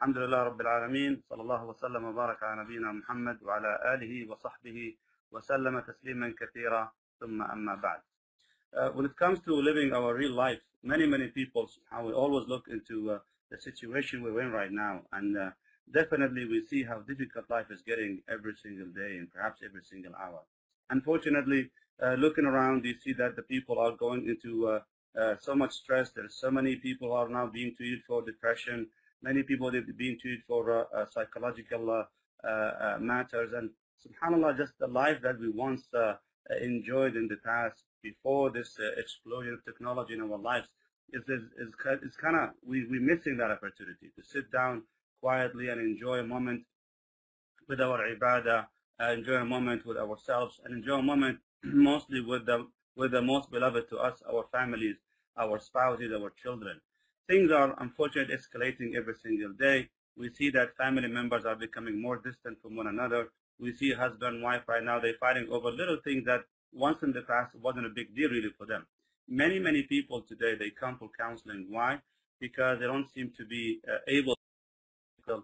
الحمد لله رب العالمين صلى الله وسلم وبارك على نبينا محمد وعلى آله وصحبه وسلم تسليما كثيرا ثم أما بعد. When it comes to living our real life, many people, we always look into the situation we're in right now, and definitely we see how difficult life is getting every single day and perhaps every single hour. Unfortunately, looking around, you see that the people are going into so much stress. There's so many people who are now being treated for depression. Many people are being treated for psychological matters. And subhanAllah, just the life that we once enjoyed in the past before this explosion of technology in our lives is kind of, we're missing that opportunity to sit down quietly and enjoy a moment with our ibadah, enjoy a moment with ourselves, and enjoy a moment mostly with the most beloved to us, our families, our spouses, our children. Things are unfortunately escalating every single day. We see that family members are becoming more distant from one another. We see husband and wife right now, they're fighting over little things that once in the past wasn't a big deal really for them. Many people today, they come for counseling. Why? Because they don't seem to be able to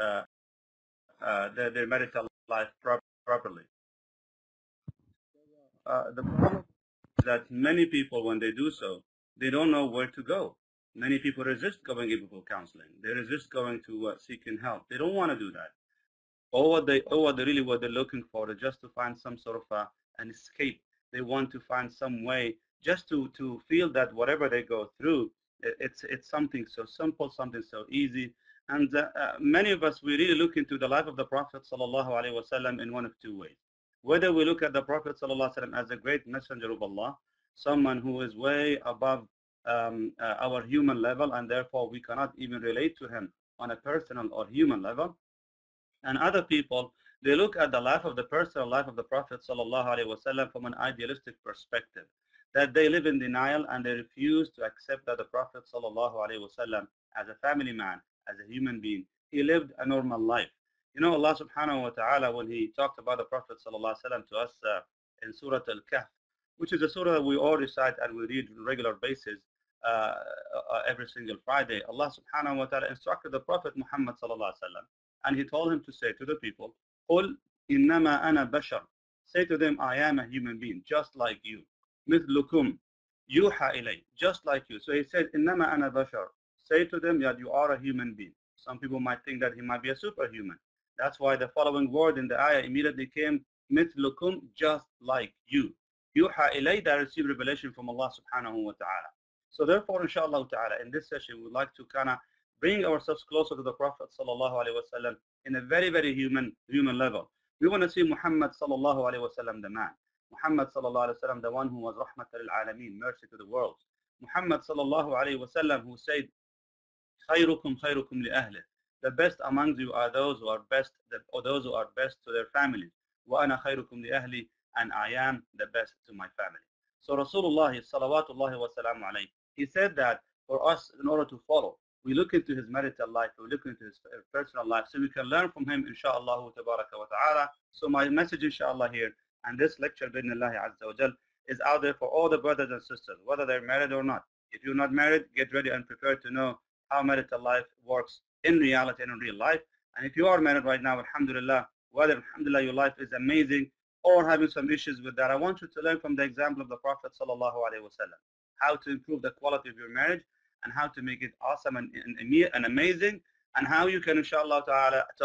their marital life properly. The problem is that many people, when they do so, they don't know where to go. Many people resist going even for counseling. They resist going to seeking help. They don't want to do that. What they're looking for is just to find some sort of an escape. They want to find some way just to feel that whatever they go through, it's something so simple, something so easy. And many of us, we really look into the life of the Prophet ﷺ in one of two ways. Whether we look at the Prophet ﷺ as a great messenger of Allah, someone who is way above our human level, and therefore we cannot even relate to him on a personal or human level. And other people, they look at the life of the personal life of the Prophet ﷺ from an idealistic perspective, that they live in denial and they refuse to accept that the Prophet ﷺ, as a family man, as a human being, he lived a normal life. You know, Allah subhanahu wa ta'ala, when he talked about the Prophet ﷺ to us in Surah Al-Kahf, which is a surah that we all recite and we read on a regular basis every single Friday, Allah subhanahu wa ta'ala instructed the Prophet Muhammad ﷺ, and he told him to say to the people, قُلْ إِنَّمَا أَنَا بَشَرٌ. Say to them, I am a human being, just like you. مِثْلُكُمْ يُوحَى إِلَيْهِ. Just like you. So he said, إِنَّمَا أَنَا بَشَرٌ. Say to them that you are a human being. Some people might think that he might be a superhuman. That's why the following word in the ayah immediately came, مِثْلُكُمْ, just like you. يُوحَى إِلَيْهِ, that received revelation from Allah subhanahu wa ta'ala. So therefore, inshallah ta'ala, in this session, we would like to kind of bring ourselves closer to the Prophet sallallahu alaihi wasallam in a very human level. We want to see Muhammad sallallahu alaihi wasallam, the man. Muhammad sallallahu alaihi wasallam, the one who was rahmat al-alameen, mercy to the world. Muhammad sallallahu alaihi wasallam, who said, خيركم خيركم لأهله. The best among you are those who are best, or those who are best to their families. وأنا خيركم لأهلي, and I am the best to my family. So Rasulullah salawatullahi wa salam alayhi, he said that for us, in order to follow, we look into his marital life, we look into his personal life, so we can learn from him, inshaAllah tabaraka wa ta'ala. So my message, inshaAllah, here, and this lecture, bidnillahi azza wa jal, is out there for all the brothers and sisters, whether they're married or not. If you're not married, get ready and prepare to know how marital life works in reality and in real life. And if you are married right now, alhamdulillah, whether alhamdulillah your life is amazing or having some issues with that, I want you to learn from the example of the Prophet sallallahu alaihi wasallam, how to improve the quality of your marriage and how to make it awesome and amazing, and how you can, inshallah ta'ala, to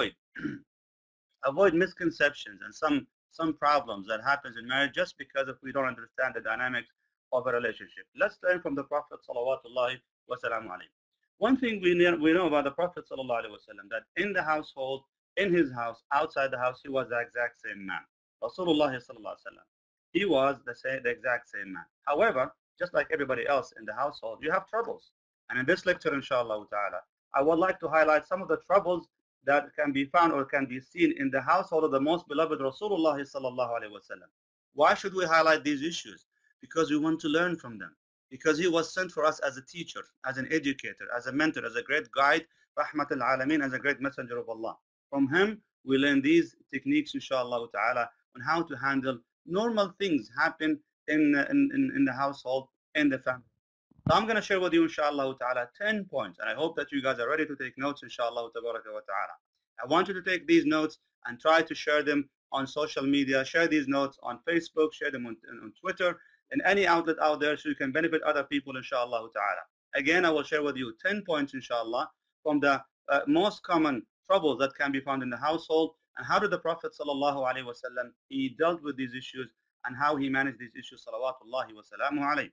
avoid misconceptions and some problems that happens in marriage just because if we don't understand the dynamics of a relationship. Let's learn from the Prophet sallallahu wa sallam alayhi. One thing we know about the Prophet sallallahu alaihi wasallam, that in the household, in his house, outside the house, he was the exact same man. Rasulullah sallallahu alaihi wasallam, he was the exact same man. However, just like everybody else in the household, you have troubles. And in this lecture, inshallah ta'ala, I would like to highlight some of the troubles that can be found or can be seen in the household of the most beloved Rasulullah sallallahu alaihi wasallam. Why should we highlight these issues? Because we want to learn from them. Because he was sent for us as a teacher, as an educator, as a mentor, as a great guide, rahmat al-alameen, as a great messenger of Allah. From him, we learn these techniques, inshallah ta'ala, on how to handle normal things happen in the household, in the family. So I'm going to share with you, inshallah ta'ala, 10 points. And I hope that you guys are ready to take notes, inshallah ta'ala. I want you to take these notes and try to share them on social media. Share these notes on Facebook, share them on Twitter, and any outlet out there so you can benefit other people, inshallah ta'ala. Again, I will share with you 10 points, inshallah, from the most common troubles that can be found in the household, and how did the Prophet sallallahu alaihi wasallam he dealt with these issues, and how he managed these issues, salawatullahi wa salamu alayhi.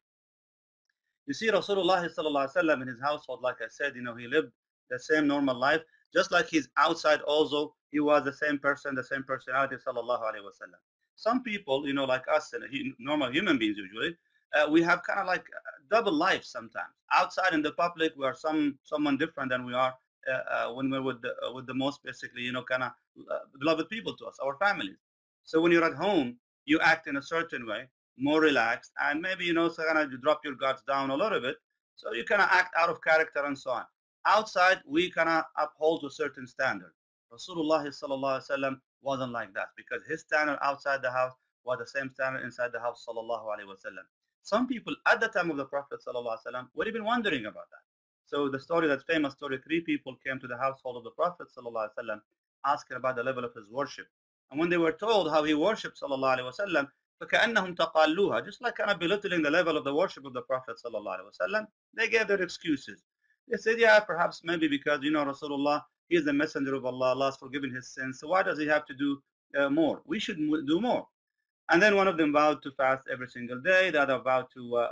You see, Rasulullah sallallahu alaihi wasallam in his household, like I said, he lived the same normal life, just like he's outside also, he was the same person, the same personality, sallallahu alaihi wasallam. Some people, like us, normal human beings usually, we have kind of like double life sometimes. Outside in the public, we are someone different than we are when we're with the most basically, kind of beloved people to us, our families. So when you're at home, you act in a certain way, more relaxed, and maybe, so kind of you drop your guards down a little bit. So you kind of act out of character and so on. Outside, we kind of uphold to a certain standard. Rasulullah sallallahu alaihi wasallam wasn't like that, because his standard outside the house was the same standard inside the house, sallallahu alaihi wasallam. Some people at the time of the Prophet sallallahu alaihi wasallam were even wondering about that. So the story, that famous story, 3 people came to the household of the Prophet sallallahu alaihi wasallam asking about the level of his worship. And when they were told how he worshipped sallallahu alaihi wasallam, فَكَأَنَّهُمْ تَقَالُّوهَا, just like kind of belittling the level of the worship of the Prophet sallallahu alaihi wasallam, they gave their excuses. They said, yeah, perhaps maybe because, Rasulullah, he is the messenger of Allah, Allah has forgiven his sins, so why does he have to do more? We should do more. And then one of them vowed to fast every single day, the other vowed to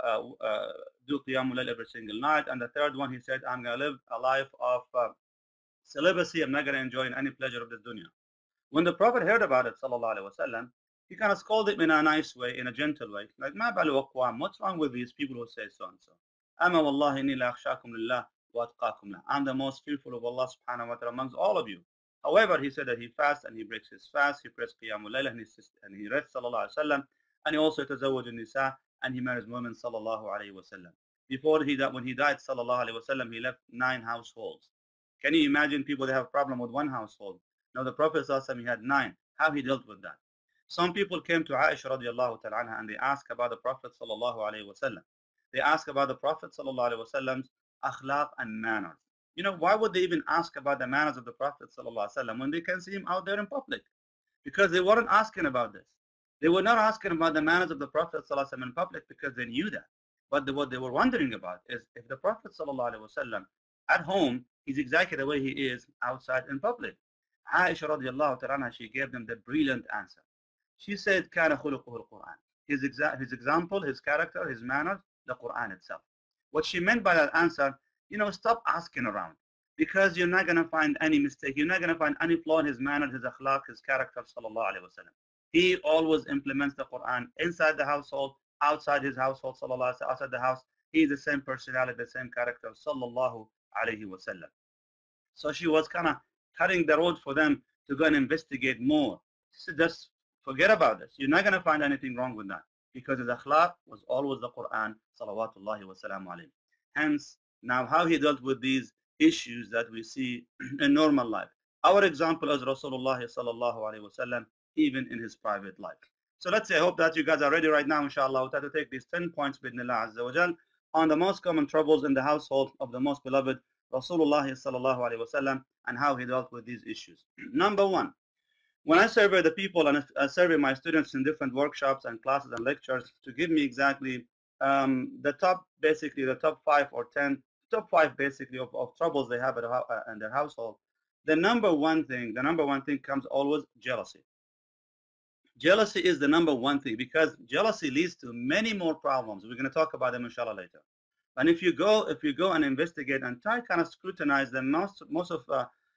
do Qiyamul Layl every single night, and the third one, he said, I'm going to live a life of celibacy, I'm not going to enjoy any pleasure of this dunya. When the Prophet heard about it, sallallahu alaihi wasallam, he kind of scolded him in a nice way, in a gentle way, like, "Ma balu aqwam, what's wrong with these people who say so and so? Ama wallahi inni la akhshakum lillah wa atqakum lah. I'm the most fearful of Allah subhanahu wa ta'ala amongst all of you." However, he said that he fasts and he breaks his fast, he prays Qiyamul Layl and he rests, sallallahu alaihi wasallam, and he also tazawwaj an-nisa, and he marries women, sallallahu alaihi wasallam. Before when he died, sallallahu alaihi wasallam, he left 9 households. Can you imagine people that have a problem with 1 household? Now the Prophet sallallahu alaihi wasallam, he had 9. How he dealt with that? Some people came to Aisha radiallahu ta'ala anha and they asked about the Prophet sallallahu alaihi wasallam. They asked about the Prophet sallallahu alaihi wasallam's akhlaq and manners. Why would they even ask about the manners of the Prophet sallallahu alaihi wasallam when they can see him out there in public? Because they weren't asking about this. They were not asking about the manners of the Prophet sallallahu alaihi wasallam in public because they knew that. But what they were wondering about is if the Prophet sallallahu alaihi wasallam at home is exactly the way he is outside in public. Aisha radiallahu ta'ala anha, she gave them the brilliant answer. She said, كَانَ خُلُقُهُ الْقُرْآنِ. His example, his character, his manners, the Quran itself. What she meant by that answer, stop asking around, because you're not going to find any mistake. You're not going to find any flaw in his manners, his akhlaq, his character, sallallahu alaihi wasallam. He always implements the Quran inside the household, outside his household, sallallahu alaihi wasallam, outside the house. He is the same personality, the same character, sallallahu alaihi wasallam. So she was kind of cutting the road for them to go and investigate more. She said, just forget about this. You're not going to find anything wrong with that, because his akhlaq was always the Quran, salawatullahi wa salamu alayhi. Hence, now how he dealt with these issues that we see in normal life. Our example is Rasulullah sallallahu alayhi wa sallam, even in his private life. So let's say, I hope that you guys are ready right now, inshallah, to take these 10 points, bidnillah azza wa jal, on the most common troubles in the household of the most beloved Rasulullah sallallahu alayhi wa sallam, and how he dealt with these issues. Number 1. When I survey the people and I survey my students in different workshops and classes and lectures to give me exactly the top 5 or 10, top 5 basically of troubles they have in their household, the number one thing comes always jealousy. Jealousy is the number one thing, because jealousy leads to many more problems. We're going to talk about them inshallah later. And if you go and investigate and try kind of scrutinize the most of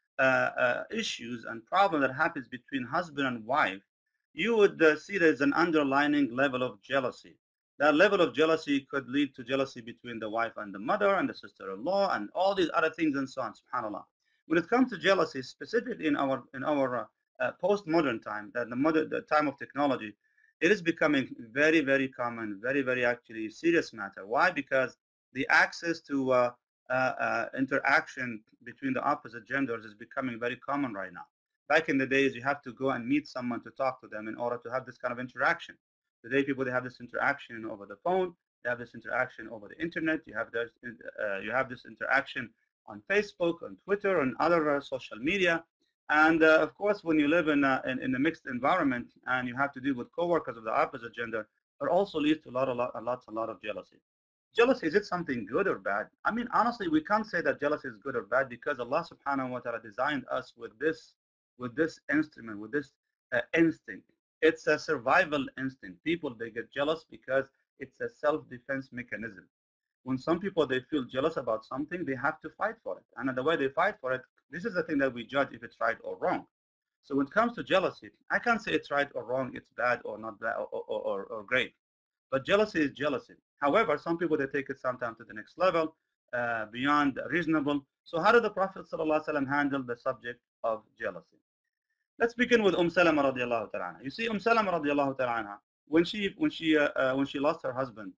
issues and problems that happens between husband and wife, you would see there's an underlying level of jealousy. That level of jealousy could lead to jealousy between the wife and the mother and the sister-in-law and all these other things and so on, subhanAllah. When it comes to jealousy, specifically in our postmodern time, the time of technology, it is becoming very, very common, very, very actually serious matter. Why? Because the access to interaction between the opposite genders is becoming very common right now. Back in the days, you have to go and meet someone to talk to them in order to have this kind of interaction. Today, people, they have this interaction over the phone, You have this interaction over the internet. You have this interaction on Facebook, on Twitter, on other social media. And of course, when you live in a mixed environment and you have to deal with coworkers of the opposite gender, it also leads to a lot of jealousy. Jealousy, is it something good or bad? I mean, honestly, we can't say that jealousy is good or bad because Allah subhanahu wa ta'ala designed us with this instrument, with this instinct. It's a survival instinct. People, they get jealous because it's a self-defense mechanism. When some people, they feel jealous about something, they have to fight for it. And the way they fight for it, this is the thing that we judge if it's right or wrong. So when it comes to jealousy, I can't say it's right or wrong, it's bad or not bad or great. But jealousy is jealousy. However, some people, they take it sometimes to the next level, beyond reasonable. So how did the Prophet ﷺ handle the subject of jealousy? Let's begin with Salama radiallahu ta'ala. You see, Salama radiallahu ta'ala, when she lost her husband,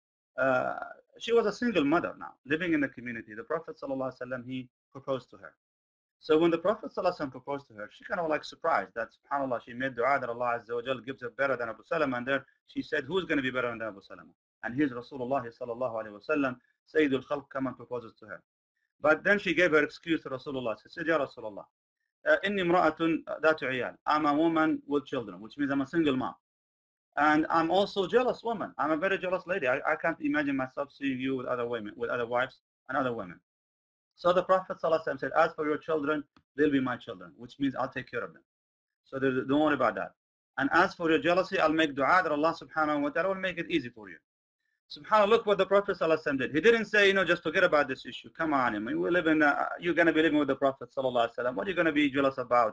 she was a single mother now, living in the community. The Prophet ﷺ, he proposed to her. So when the Prophet ﷺ proposed to her, she kind of like surprised that, subhanAllah, she made dua that Allah Azza wa Jal gives her better than Abu Salama. And there she said, who's going to be better than Abu Salama? And here's Rasulullah sallallahu alayhi wa sallam, Sayyidul Khalq, come and proposes to her. But then she gave her excuse to Rasulullah. She said, Ya Rasulullah, inni imra'atun dhatu iyal. I'm a woman with children, which means I'm a single mom. And I'm also a jealous woman. I'm a very jealous lady. I can't imagine myself seeing you with other women, with other wives and other women. So the Prophet ﷺ said, as for your children, they'll be my children, which means I'll take care of them. So don't worry about that. And as for your jealousy, I'll make dua that Allah subhanahu wa ta'ala will make it easy for you. SubhanAllah, look what the Prophet ﷺ did. He didn't say, just forget about this issue. Come on, I mean, you're going to be living with the Prophet ﷺ. What are you going to be jealous about?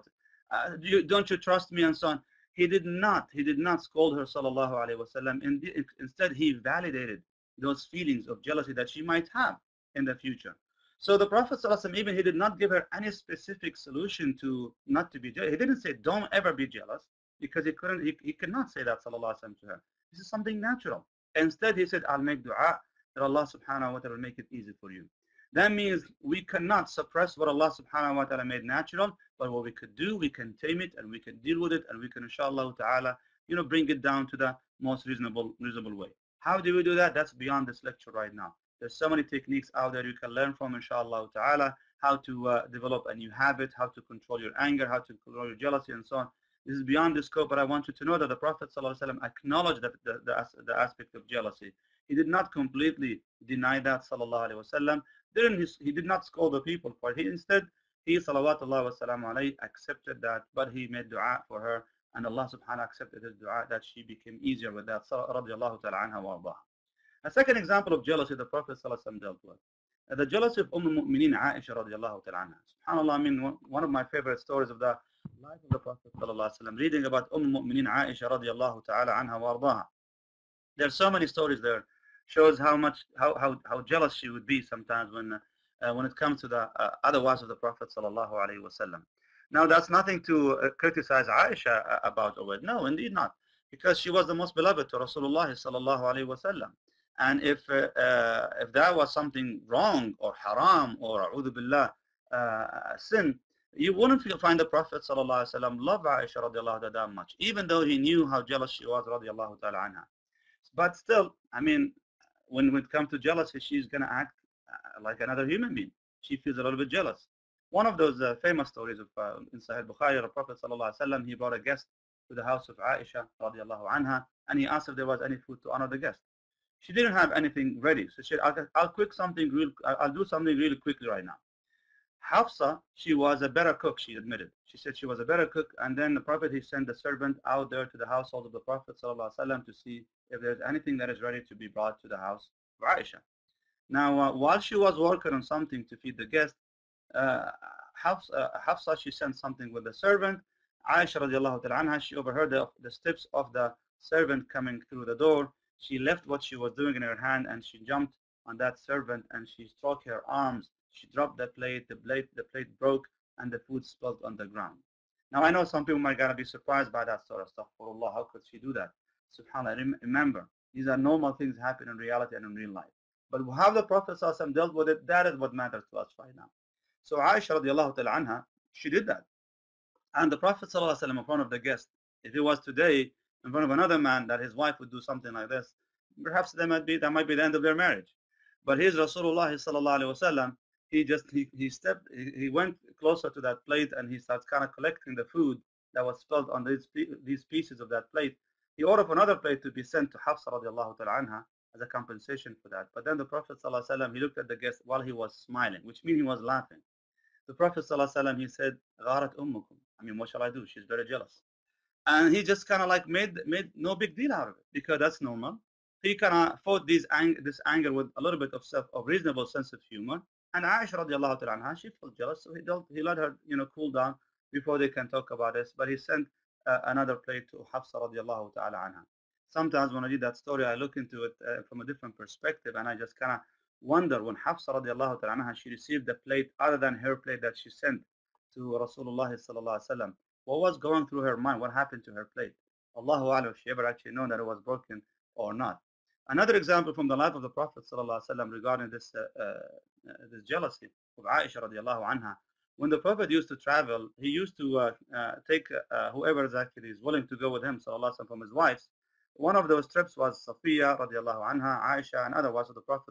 Don't you trust me and so on. He did not scold her sallallahu alaihi wasallam. Instead, he validated those feelings of jealousy that she might have in the future. So the Prophet ﷺ, even he did not give her any specific solution to not to be jealous. He didn't say don't ever be jealous, because he could not say that sallallahu alaihi wasallam to her. This is something natural. Instead, he said, I'll make dua that Allah subhanahu wa ta'ala will make it easy for you. That means we cannot suppress what Allah subhanahu wa ta'ala made natural, but what we could do, we can tame it and we can deal with it, and we can inshallah ta'ala, bring it down to the most reasonable way. How do we do that? That's beyond this lecture right now. There's so many techniques out there you can learn from, inshallah ta'ala, how to develop a new habit, how to control your anger, how to control your jealousy, and so on. This is beyond the scope, but I want you to know that the Prophet ﷺ acknowledged the aspect of jealousy. He did not completely deny that, sallallahu alaihi wasallam. He did not scold the people for it. Instead, he salawatullah wa salam alayhi accepted that, but he made dua for her, and Allah subhanahu accepted his dua that she became easier with that, radiallahu ta'ala anha wa ardaha. A second example of jealousy the Prophet ﷺ dealt with. The jealousy of al-Mu'mineen Aisha radiallahu ta'ala anha. SubhanAllah, I mean, one of my favorite stories of the life of the Prophet ﷺ, reading about al-Mu'mineen Aisha radiallahu ta'ala anha wa ardaha. There's so many stories there. Shows how jealous she would be sometimes when it comes to the other wives of the Prophet sallallahu alaihi wasallam. Now that's nothing to criticize Aisha about or with. No, indeed not, because she was the most beloved to Rasulullah sallallahu alaihi wasallam. And if that was something wrong or haram or a'udhu billah sin, you wouldn't find the Prophet sallallahu alaihi wasallam love Aisha radiallahu ta'ala that much, even though he knew how jealous she was radiallahu ta'ala anha. But still, I mean, when it comes to jealousy, she's going to act like another human being. She feels a little bit jealous. One of those famous stories of in Sahih Bukhari, the Prophet _, he brought a guest to the house of Aisha radiallahu anha, and he asked if there was any food to honor the guest. She didn't have anything ready, so she said, I'll do something really quickly right now. Hafsa, she was a better cook, she admitted. She said she was a better cook, and then the Prophet, he sent the servant out there to the household of the Prophet ﷺ to see if there's anything that is ready to be brought to the house of Aisha. Now, while she was working on something to feed the guest, Hafsa, she sent something with the servant. Aisha radiallahu ta'ala anha, she overheard the steps of the servant coming through the door. She left what she was doing in her hand and she jumped on that servant and she struck her arms. She dropped the plate broke, and the food spilled on the ground. Now I know some people might gotta be surprised by that sort of stuff. For Allah, how could she do that? SubhanAllah, remember, these are normal things happen in reality and in real life. But how the Prophet ﷺ dealt with it, that is what matters to us right now. So Aisha radiallahu ta'ala anha, she did that. And the Prophet ﷺ in front of the guest, if it was today, in front of another man, that his wife would do something like this, perhaps that might be the end of their marriage. But here's Rasulullah sallallahu alaihi wasallam. He went closer to that plate and he starts kind of collecting the food that was spilled on these pieces of that plate. He ordered another plate to be sent to Hafsa radiallahu ta'ala anha as a compensation for that. But then the Prophet sallallahu alaihi wasallam, he looked at the guest while he was smiling, which means he was laughing. The Prophet sallallahu alaihi wasallam, he said, "Gharat ummukum." I mean, what shall I do? She's very jealous. And he just kind of like made no big deal out of it because that's normal. He kind of fought this anger with a little bit of reasonable sense of humor. And Aisha radiallahu ta'ala anha, she felt jealous, so he let her, cool down before they can talk about this. But he sent another plate to Hafsa radiallahu ta'ala anha. Sometimes when I read that story, I look into it from a different perspective, and I just kind of wonder when Hafsa radiallahu ta'ala anha, she received the plate other than her plate that she sent to Rasulullah sallallahu alaihi wasallam. What was going through her mind? What happened to her plate? Allahu a'lam if she ever actually known that it was broken or not. Another example from the life of the Prophet ﷺ regarding this jealousy of Aisha radiallahu anha. When the Prophet used to travel, he used to take whoever is actually is willing to go with him ﷺ from his wives. One of those trips was Safiya radiallahu anha, Aisha, and other wives of the Prophet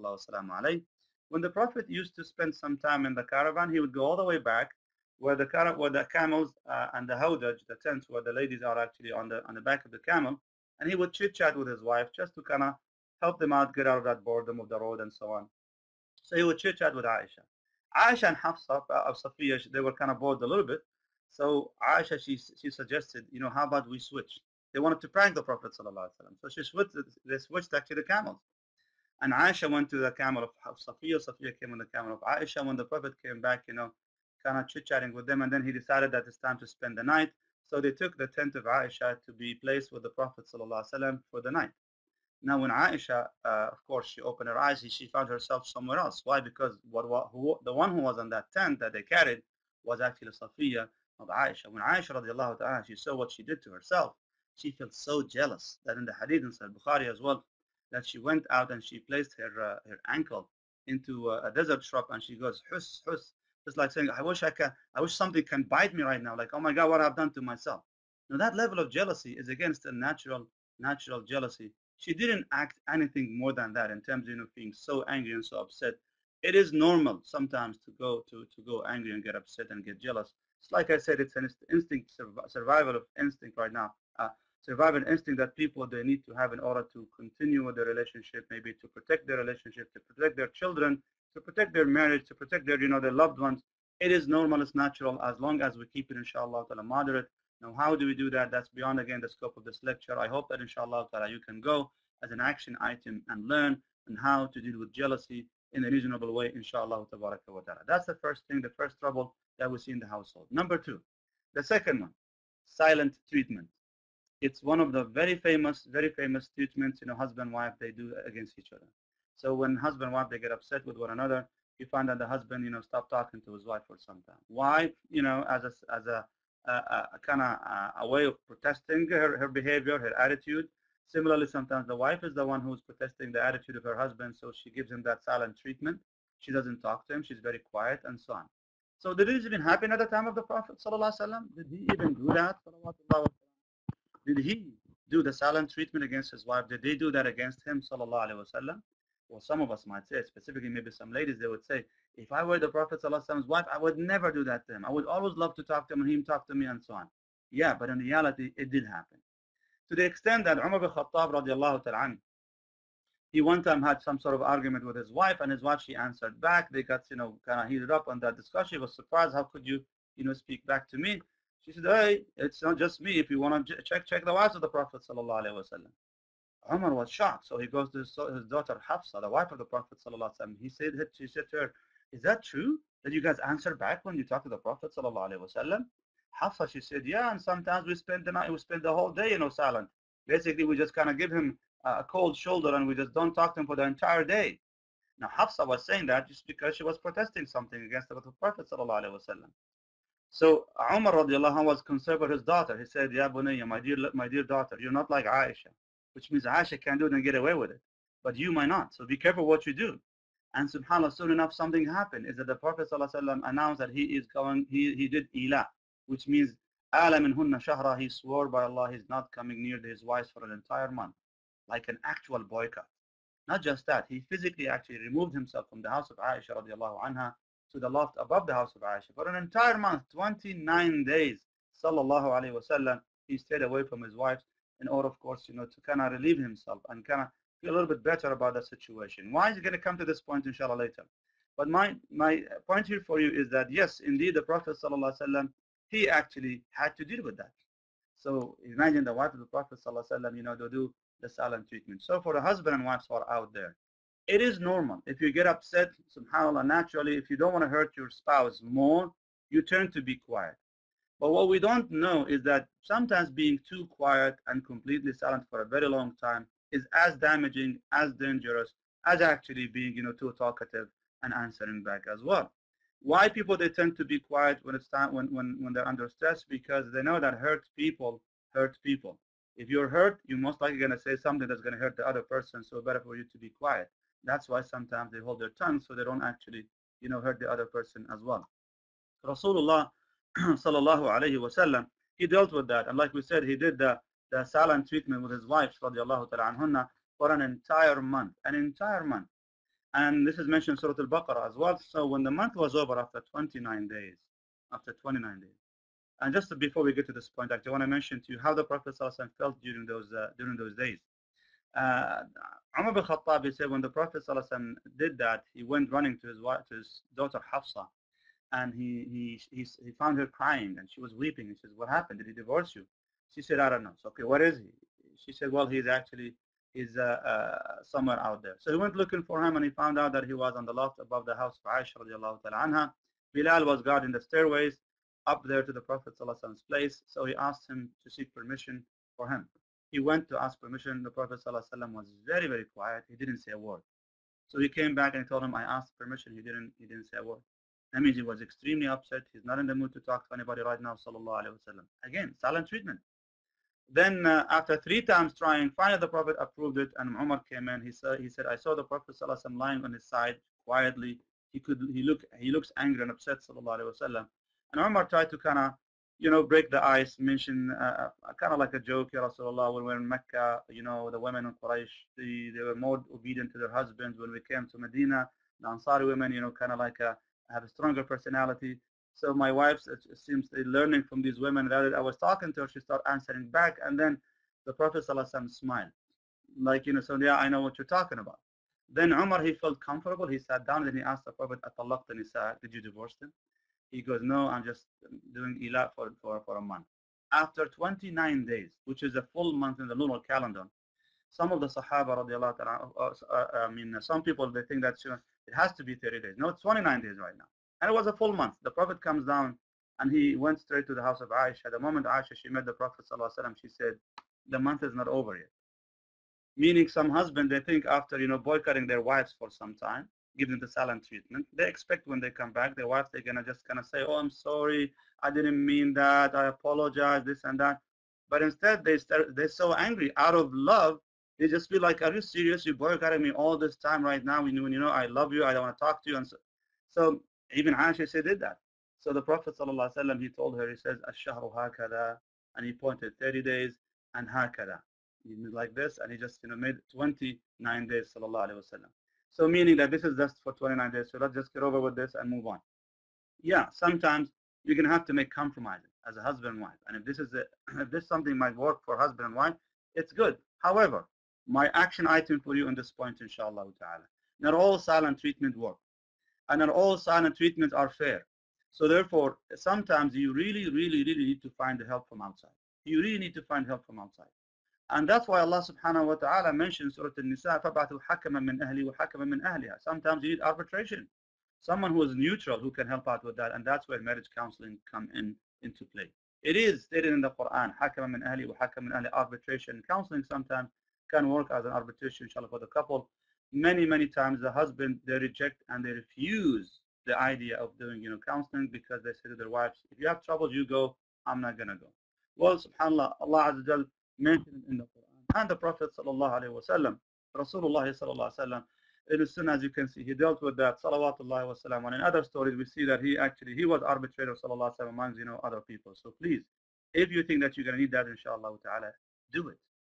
ﷺ. When the Prophet used to spend some time in the caravan, he would go all the way back where the camels and the hawdaj, the tents where the ladies are actually on the back of the camel. And he would chit-chat with his wife just to kind of help them out, get out of that boredom of the road and so on. So he would chit-chat with Aisha. Aisha and Hafsa of Safiya, they were kind of bored a little bit. So Aisha, she suggested, how about we switch? They wanted to prank the Prophet ﷺ. So they switched actually the camels. And Aisha went to the camel of Safiya. Safiya came on the camel of Aisha. When the Prophet came back, kind of chit-chatting with them. And then he decided that it's time to spend the night. So they took the tent of Aisha to be placed with the Prophet ﷺ for the night. Now when Aisha, of course, she opened her eyes, she found herself somewhere else. Why? Because the one who was in that tent that they carried was actually Safiya of Aisha. When Aisha radiallahu ta'ala, she saw what she did to herself, she felt so jealous that in the hadith in Sahih Bukhari as well, that she went out and she placed her ankle into a desert shrub and she goes, hus, hus. It's like saying, I wish something can bite me right now. Like, oh my God, what I've done to myself. Now that level of jealousy is against a natural jealousy. She didn't act anything more than that in terms of being so angry and so upset. It is normal sometimes to go angry and get upset and get jealous. It's like I said, it's an instinct, survival instinct right now. Survival instinct that people, they need to have in order to continue with their relationship, maybe to protect their relationship, to protect their children, to protect their marriage, to protect their, their loved ones. It is normal, it's natural, as long as we keep it, inshallah, moderate. Now, how do we do that? That's beyond, again, the scope of this lecture. I hope that, inshallah, you can go as an action item and learn on how to deal with jealousy in a reasonable way, inshallah, tabaraka wa ta'ala. That's the first thing, the first trouble that we see in the household. Number two, the second one, silent treatment. It's one of the very famous treatments, husband and wife, they do against each other. So when husband and wife, they get upset with one another, you find that the husband, stop talking to his wife for some time. Why? As a kind of a way of protesting her behavior, her attitude. Similarly, sometimes the wife is the one who's protesting the attitude of her husband, so she gives him that silent treatment. She doesn't talk to him. She's very quiet and so on. So did it even happen at the time of the Prophet ﷺ? Did he even do that? Did he do the silent treatment against his wife? Did they do that against him, sallallahu alaihi wasallam? Well, some of us might say, specifically maybe some ladies, they would say, if I were the Prophet sallallahu alaihi wasallam's wife, I would never do that to him. I would always love to talk to him and him talk to me and so on. Yeah, but in reality, it did happen. To the extent that Umar bin Khattab radiallahu ta'ala, he one time had some sort of argument with his wife, and his wife, she answered back. They got, kind of heated up on that discussion. He was surprised, how could you, speak back to me? She said, hey, it's not just me. If you want to check the wives of the Prophet sallallahu alaihi wasallam. Umar was shocked. So he goes to his daughter Hafsa, the wife of the Prophet sallallahu alaihi wasallam. She said to her, is that true that you guys answer back when you talk to the Prophet sallallahu alaihi wasallam? Hafsa, she said, yeah, and sometimes we spend the night, we spend the whole day, silent. Basically, we just kind of give him a cold shoulder and we just don't talk to him for the entire day. Now, Hafsa was saying that just because she was protesting something against the Prophet sallallahu alaihi wasallam. So Umar radiallahu anh was concerned for his daughter. He said, Ya bunayya, my dear daughter, you're not like Aisha, which means Aisha can do it and get away with it. But you might not. So be careful what you do. And subhanAllah, soon enough, something happened. Is that the Prophet ﷺ announced that he did ila, which means ala min hunna shahra. He swore by Allah he's not coming near his wives for an entire month. like an actual boycott. Not just that, he physically actually removed himself from the house of Aisha radiallahu anha to the loft above the house of Aisha for an entire month, 29 days. Sallallahu alayhi wasallam, he stayed away from his wife in order, of course, to kind of relieve himself and kind of feel a little bit better about the situation. Why is it going to come to this point, inshallah, later? But my point here for you is that yes, indeed, the Prophet sallallahu alaihi wasallam, he actually had to deal with that. So imagine the wife of the Prophet sallallahu alaihi wasallam, to do the silent treatment. So for the husband and wives who are out there, it is normal. If you get upset, subhanAllah, naturally, if you don't want to hurt your spouse more, you turn to be quiet. But what we don't know is that sometimes being too quiet and completely silent for a very long time is as damaging, as dangerous, as actually being, too talkative and answering back as well. Why people, they tend to be quiet when it's time, when they're under stress? Because they know that hurt people hurt people. If you're hurt, you're most likely going to say something that's going to hurt the other person, so better for you to be quiet. That's why sometimes they hold their tongue so they don't actually, hurt the other person as well. Rasulullah sallallahu alayhi wasallam, he dealt with that. And like we said, he did the silent treatment with his wife, radiallahu ta'ala anhunna, for an entire month. An entire month. And this is mentioned in Surah Al-Baqarah as well. So when the month was over, after 29 days, and just before we get to this point, actually, I want to mention to you how the Prophet ﷺ felt during those days. Umar bin Khattab, he said when the Prophet ﷺ did that, he went running to his daughter Hafsa, and he found her crying, and she was weeping. He says, "What happened? Did he divorce you?" She said, "I don't know." So, okay, what is he? She said, "Well, he's somewhere out there." So he went looking for him, and he found out that he was on the loft above the house of Aisha radiallahu ta'ala anha. Bilal was guarding the stairways up there to the Prophet ﷺ's place. So he asked him to seek permission for him. He went to ask permission. The Prophet ﷺ was very, very quiet. He didn't say a word. So he came back and told him, "I asked permission." He didn't say a word. That means he was extremely upset. He's not in the mood to talk to anybody right now, sallallahu alaihi wasallam. Again, silent treatment. Then after 3 times trying, finally the Prophet approved it, and Umar came in. He said, "I saw the Prophet ﷺ lying on his side quietly. He looks angry and upset, sallallahu alaihi wasallam." And Umar tried to kind of, break the ice, mention kind of like a joke, "Ya Rasulullah, when we were in Mecca, the women in Quraysh, they were more obedient to their husbands. When we came to Medina, the Ansari women, kind of like have a stronger personality. So my wife, it seems, learning from these women. Rather, I was talking to her, she started answering back, and then the Prophet ﷺ smiled, like, so yeah, I know what you're talking about." Then Umar, he felt comfortable. He sat down and he asked the Prophet, "Atallaqta nisa, did you divorce them?" He goes, "No, I'm just doing ila for a month." After 29 days, which is a full month in the lunar calendar, some of the Sahaba radiallahu ta'ala, some people, they think that it has to be 30 days. No, it's 29 days right now. And it was a full month. The Prophet comes down and he went straight to the house of Aisha. The moment Aisha, she met the Prophet sallallahu alaihi wasallam, she said, "The month is not over yet." Meaning some husband, they think after, boycotting their wives for some time, give them the silent treatment, they expect when they come back, their wives, they're going to just kind of say, "Oh, I'm sorry, I didn't mean that, I apologize," this and that. But instead, they're so angry. Out of love, they just feel like, "Are you serious? You boycotted me all this time right now when you know I love you, I don't want to talk to you." And so even Aisha, she did that. So the Prophet ﷺ, he told her, he says, "Ash-shahru hakada," and he pointed 30 days, and hakada, like this, and he just made 29 days, sallallahu alaihi wasallam. So meaning that this is just for 29 days, so let's just get over with this and move on. Yeah, sometimes you're going to have to make compromises as a husband and wife. And if this something might work for husband and wife, it's good. However, my action item for you on this point, inshallah ta'ala, not all silent treatment work. And not all silent treatments are fair. So therefore, sometimes you really, really, really need to find the help from outside. You really need to find help from outside. And that's why Allah subhanahu wa ta'ala mentions Surah An-Nisa, فَبَعْثُوا حَكَمًا مِنْ أَهْلِي وَحَكَمًا مِنْ أَهْلِهَا. Sometimes you need arbitration. Someone who is neutral, who can help out with that. And that's where marriage counseling come into play. It is stated in the Quran, حَكَمًا مِنْ أَهْلِي وَحَكَمًا مِنْ أَهْلِهَا. Arbitration. Counseling sometimes can work as an arbitration, inshallah, for the couple. Many, many times the husband, they reject and they refuse the idea of doing, counseling, because they say to their wives, "If you have trouble, you go, I'm not going to go." Well, subhanAllah, Allah Azza Jal mentioned in the Quran, and the Prophet sallallahu alaihi wasallam, Rasulullah sallallahu alaihi wasallam, as soon as you can see, he dealt with that, salawatullahi wa salam. And in other stories, we see that he was arbitrator, sallallahu alaihi wasallam, amongst, other people. So please, if you think that you're going to need that, inshallah ta'ala, do it.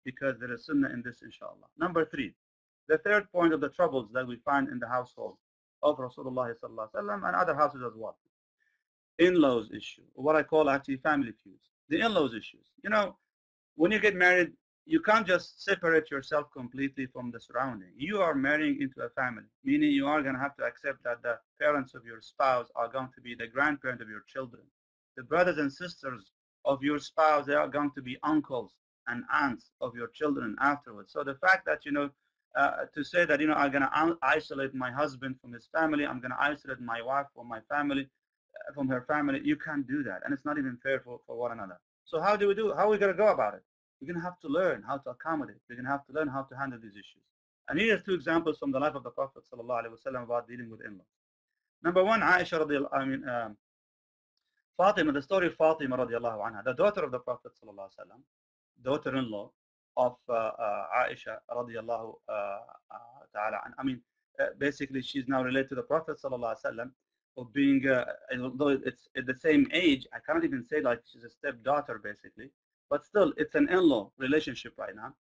because there is sunnah in this, inshallah. Number 3, the third point of the troubles that we find in the household of Rasulullah sallallahu alaihi wasallam and other houses as well. In-laws issue, what I call actually family feuds. The in-laws issues. You know, when you get married, you can't just separate yourself completely from the surrounding. You are marrying into a family, meaning you are going to have to accept that the parents of your spouse are going to be the grandparents of your children. The brothers and sisters of your spouse, they are going to be uncles and aunts of your children afterwards. So the fact that, you know, to say that, you know, I'm going to isolate my husband from his family, I'm going to isolate my wife from my family, from her family, you can't do that. And it's not even fair for one another. So how do we do? How are we going to go about it? We're going to have to learn how to accommodate. We're going to have to learn how to handle these issues. And here are 2 examples from the life of the Prophet ﷺ about dealing with in-laws. Number 1, Aisha Fatima, the story of Fatima radiallahu anha, the daughter of the Prophet ﷺ, daughter-in-law of Aisha radiallahu ta'ala. Basically she's now related to the Prophet ﷺ of being, although it's at the same age, I cannot even say like she's a stepdaughter basically. But still, it's an in-law relationship right now.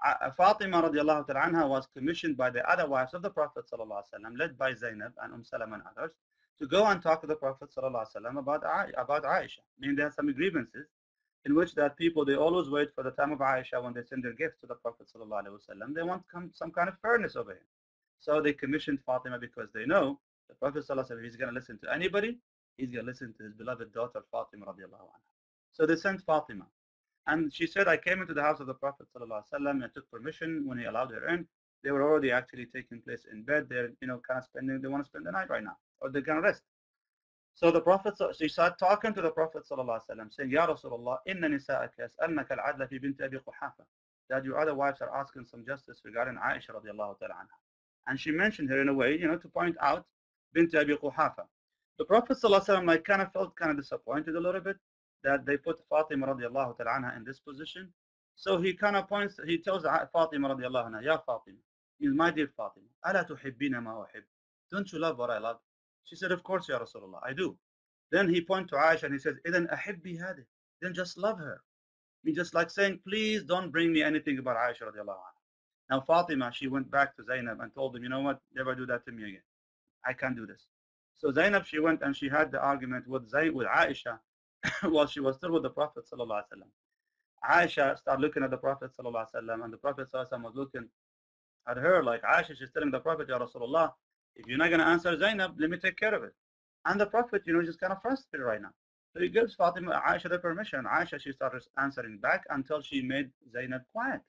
Fatima radiallahu ta'ala anha was commissioned by the other wives of the Prophet sallallahu alaihi wasallam, led by Zainab and Salama and others, to go and talk to the Prophet sallallahu alaihi wasallam about Aisha. I mean, there are some grievances in which that people, they always wait for the time of Aisha when they send their gifts to the Prophet sallallahu alaihi wasallam. They want some kind of fairness over him. So they commissioned Fatima because they know the Prophet sallallahu alaihi wasallam, he's going to listen to anybody, he's going to listen to his beloved daughter Fatima radiallahu anha. So they sent Fatima. And she said, I came into the house of the Prophet ﷺ, I took permission when he allowed her in. They were already actually taking place in bed. They're, you know, kind of they want to spend the night right now, or they're going to rest. So the Prophet, she started talking to the Prophet ﷺ, saying, Ya Rasulullah, inna nisa'aka yas'alnaka al-'adla fi binti Abi Quhafa. That your other wives are asking some justice regarding Aisha radiallahu ta'ala anha. And she mentioned her in a way, you know, to point out binti Abi Quhafa. The Prophet ﷺ like kind of felt kind of disappointed a little bit that they put Fatima radiallahu ta'ala anha in this position. So he kind of points, he tells Fatima radiallahu anha, Ya Fatima, my dear Fatima, ألا تحبين ما أحب? Don't you love what I love? She said, of course, Ya Rasulullah, I do. Then he points to Aisha and he says, إذن أحبي هذه. Then just love her. I mean, just like saying, please don't bring me anything about Aisha radiallahu anha. Now Fatima, she went back to Zainab and told him, you know what, never do that to me again. I can't do this. So Zainab, she went and she had the argument with Aisha while she was still with the Prophet sallallahu alaihi wasallam. Aisha started looking at the Prophet sallallahu alaihi wasallam, and the Prophet sallallahu alaihi wasallam was looking at her like, Aisha, she's telling the Prophet, Ya Rasulullah, if you're not going to answer Zainab, let me take care of it. And the Prophet, you know, just kind of frustrated right now. So he gives Fatima, Aisha the permission. Aisha, she started answering back until she made Zainab quiet.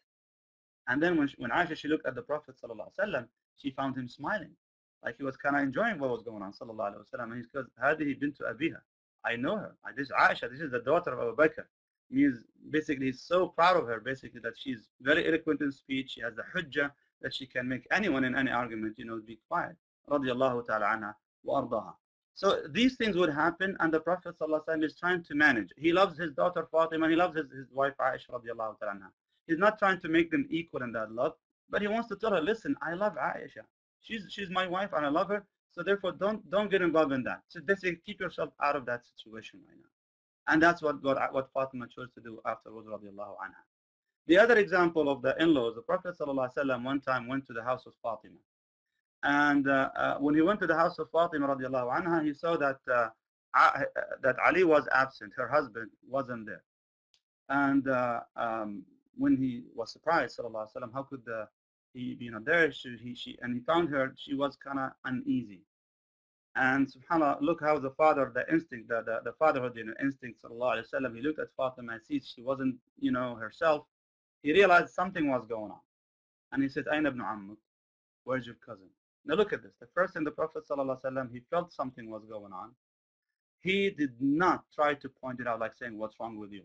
And then when Aisha, she looked at the Prophet sallallahu alaihi wasallam, she found him smiling, like he was kind of enjoying what was going on sallallahu alaihi wasallam. And he says, هذه بنت أبيها. I know her. This Aisha, this is the daughter of Abu Bakr. Means basically he's so proud of her, basically, that she's very eloquent in speech. She has the hujjah that she can make anyone in any argument, you know, be quiet. Radiallahu ta'ala anha wa ardaha. So these things would happen, and the Prophet ﷺ is trying to manage. He loves his daughter Fatima, and he loves his wife Aisha radiallahu ta'ala anha. He's not trying to make them equal in that love, but he wants to tell her, listen, I love Aisha. She's my wife and I love her. So therefore, don't get involved in that. So basically, keep yourself out of that situation right now. And that's what Fatima chose to do afterwards, radiallahu anha. The other example of the in-laws, the Prophet ﷺ one time went to the house of Fatima. And when he went to the house of Fatima, radiallahu anha, he saw that that Ali was absent. Her husband wasn't there. And when he was surprised, sallallahu alaihi wasallam, how could he be not there? And he found her, she was kind of uneasy. And subhanAllah, look how the father, the instinct, the fatherhood, you know, instinct, sallallahu alaihi wasallam, he looked at Fatima and sees she wasn't, you know, herself. He realized something was going on. And he said, Ayn ibn Ammuk, where's your cousin? Now look at this. The first thing the Prophet sallallahu alaihi wasallam, he felt something was going on. He did not try to point it out like saying, what's wrong with you?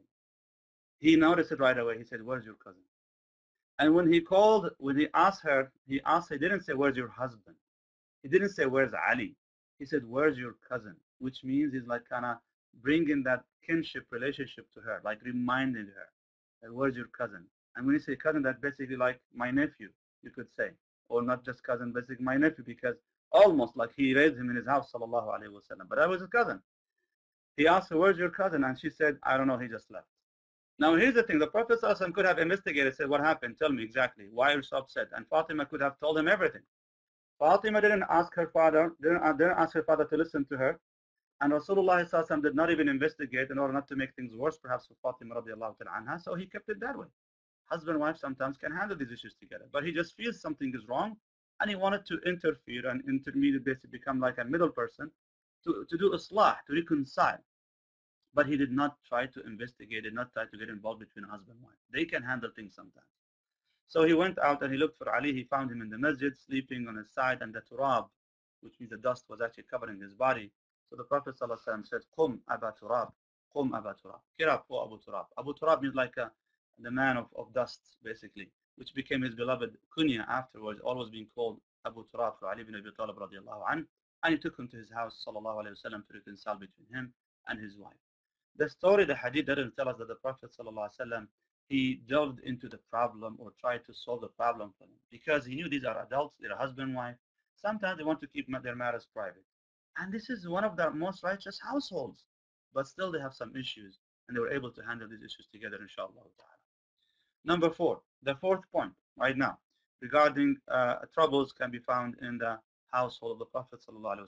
He noticed it right away. He said, where's your cousin? And when he asked her, he didn't say, where's your husband? He didn't say, where's Ali? He said, where's your cousin? Which means he's like kind of bringing that kinship relationship to her, like reminding her that where's your cousin? And when you say cousin, that's basically like my nephew, you could say. Or not just cousin, basically my nephew, because almost like he raised him in his house, sallallahu alaihi wasallam. But that was his cousin. He asked her, where's your cousin? And she said, I don't know, he just left. Now here's the thing, the Prophet ﷺ could have investigated, said, what happened? Tell me exactly. Why are you so upset? And Fatima could have told him everything. Fatima didn't ask her father, didn't ask her father to listen to her. And Rasulullah ﷺ did not even investigate in order not to make things worse, perhaps for Fatima radiallahu ta'ala anha, so he kept it that way. Husband and wife sometimes can handle these issues together, but he just feels something is wrong, and he wanted to interfere and intermediate, basically become like a middle person to do islah, to reconcile. But he did not try to investigate, did not try to get involved between husband and wife. They can handle things sometimes. So he went out and he looked for Ali. He found him in the masjid, sleeping on his side, and the turab, which means the dust, was actually covering his body. So the Prophet ﷺ said, Qum Aba Turab, Qum Aba Turab. Get up, O Abu Turab. Abu Turab means like the man of dust, basically, which became his beloved kunya afterwards, always being called Abu Turab for Ali ibn Abi Talib radiallahu anhu. And he took him to his house, sallallahu alayhi wa sallam, to reconcile between him and his wife. The story, the hadith doesn't tell us that the Prophet ﷺ, he delved into the problem or tried to solve the problem for them, because he knew these are adults, they're husband and wife. Sometimes they want to keep their matters private. And this is one of the most righteous households, but still they have some issues, and they were able to handle these issues together, inshallah ta'ala. Number 4, the fourth point right now, regarding troubles can be found in the household of the Prophet ﷺ.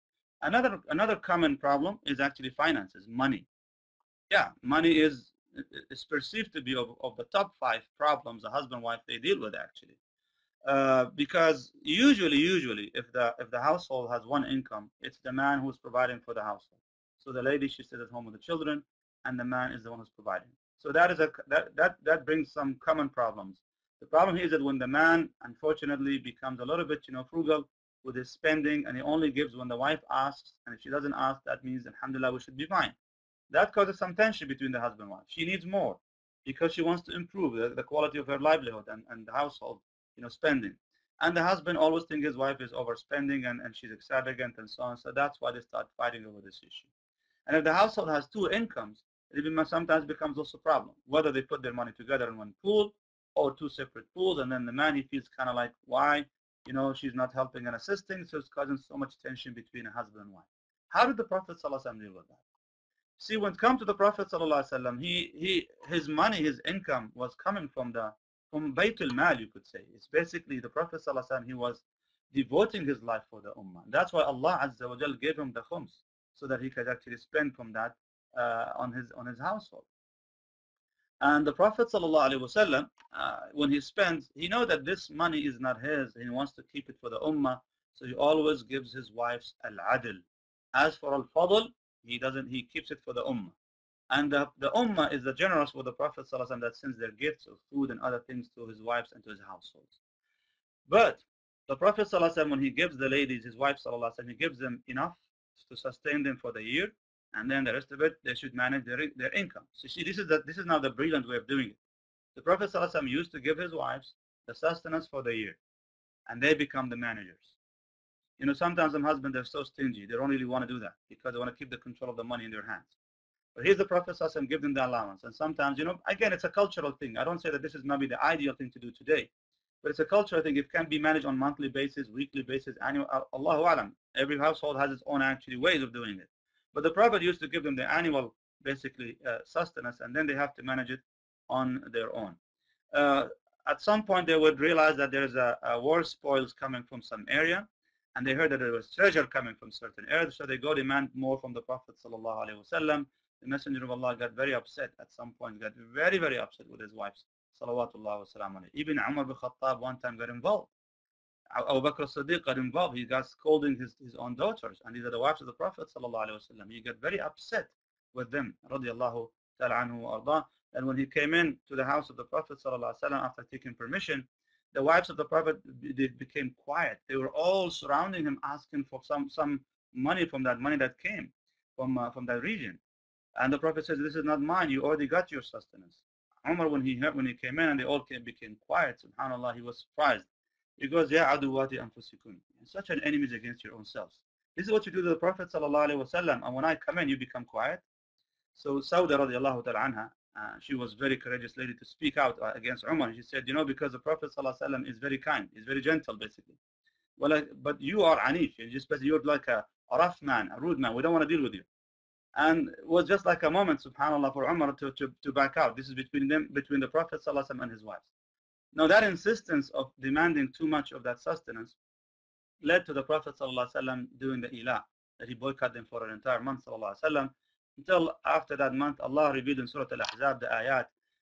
Another common problem is actually finances, money. Yeah, money is perceived to be of the top 5 problems a husband and wife they deal with, actually, because usually if the household has one income, it's the man who's providing for the household. So the lady, she stays at home with the children, and the man is the one who's providing. So that brings some common problems. The problem here is that when the man unfortunately becomes a little bit frugal with his spending, and he only gives when the wife asks, and if she doesn't ask, that means alhamdulillah we should be fine. That causes some tension between the husband and wife. She needs more because she wants to improve the quality of her livelihood and the household, spending. And the husband always thinks his wife is overspending and she's extravagant and so on. So that's why they start fighting over this issue. And if the household has 2 incomes, it even sometimes becomes also a problem, whether they put their money together in one pool or 2 separate pools. And then the man, he feels kind of like, why, she's not helping and assisting. So it's causing so much tension between a husband and wife. How did the Prophet ﷺ deal with that? See, when it comes to the Prophet ﷺ, his money, his income was coming from Baytul Mal, you could say. It's basically the Prophet ﷺ, he was devoting his life for the Ummah. That's why Allah Azza wa Jal gave him the khums, so that he could actually spend from that on his household. And the Prophet ﷺ, when he spends, he knows that this money is not his. He wants to keep it for the Ummah, so he always gives his wives al-adl. As for al-fadl, he keeps it for the Ummah. And the Ummah is the generous with the Prophet ﷺ that sends their gifts of food and other things to his wives and to his households. But the Prophet ﷺ, when he gives the ladies, his wives ﷺ, he gives them enough to sustain them for the year, and then the rest of it, they should manage their income. So see, this is now the brilliant way of doing it. The Prophet ﷺ used to give his wives the sustenance for the year, and they become the managers. Sometimes some husbands are so stingy, they don't really want to do that because they want to keep the control of the money in their hands. But here's the Prophet ﷺ, give them the allowance. And sometimes, again, it's a cultural thing. I don't say that this is maybe the ideal thing to do today, but it's a cultural thing. It can be managed on monthly basis, weekly basis, annual. Allahu Alam. Every household has its own actually ways of doing it. But the Prophet used to give them the annual, basically, sustenance, and then they have to manage it on their own. At some point, they would realize that there's a war spoils coming from some area, and they heard that there was treasure coming from certain areas, so they go demand more from the Prophet ﷺ. The Messenger of Allah got very upset at some point, got very, very upset with his wives, salawatullah wa salam alayhi. Even Umar bin Khattab one time got involved. Abu Bakr as-Siddiq got involved. He got scolding his own daughters, and these are the wives of the Prophet ﷺ. He got very upset with them, radiyallahu ta'ala anhu wa arda. And when he came in to the house of the Prophet ﷺ after taking permission, the wives of the Prophet, they became quiet. They were all surrounding him, asking for some money from that money that came from that region. And the Prophet says, this is not mine. You already got your sustenance. Umar, when he came in and they all became quiet, subhanAllah, he was surprised. He goes, Ya aduwati anfusikum. Such an enemies against your own selves. This is what you do to the Prophet ﷺ. And when I come in, you become quiet. So Sauda radiallahu ta'ala anha, she was very courageous lady to speak out against Umar. She said, because the Prophet ﷺ is very kind. He's very gentle, basically. Well, but you are anif. You're like a rough man, a rude man. We don't want to deal with you. And it was just like a moment, subhanAllah, for Umar to back out. This is between them, between the Prophet ﷺ and his wives. Now that insistence of demanding too much of that sustenance led to the Prophet ﷺ doing the ilah, that he boycotted them for an entire month, ﷺ, until after that month, Allah revealed in Surah Al-Ahzab the ayat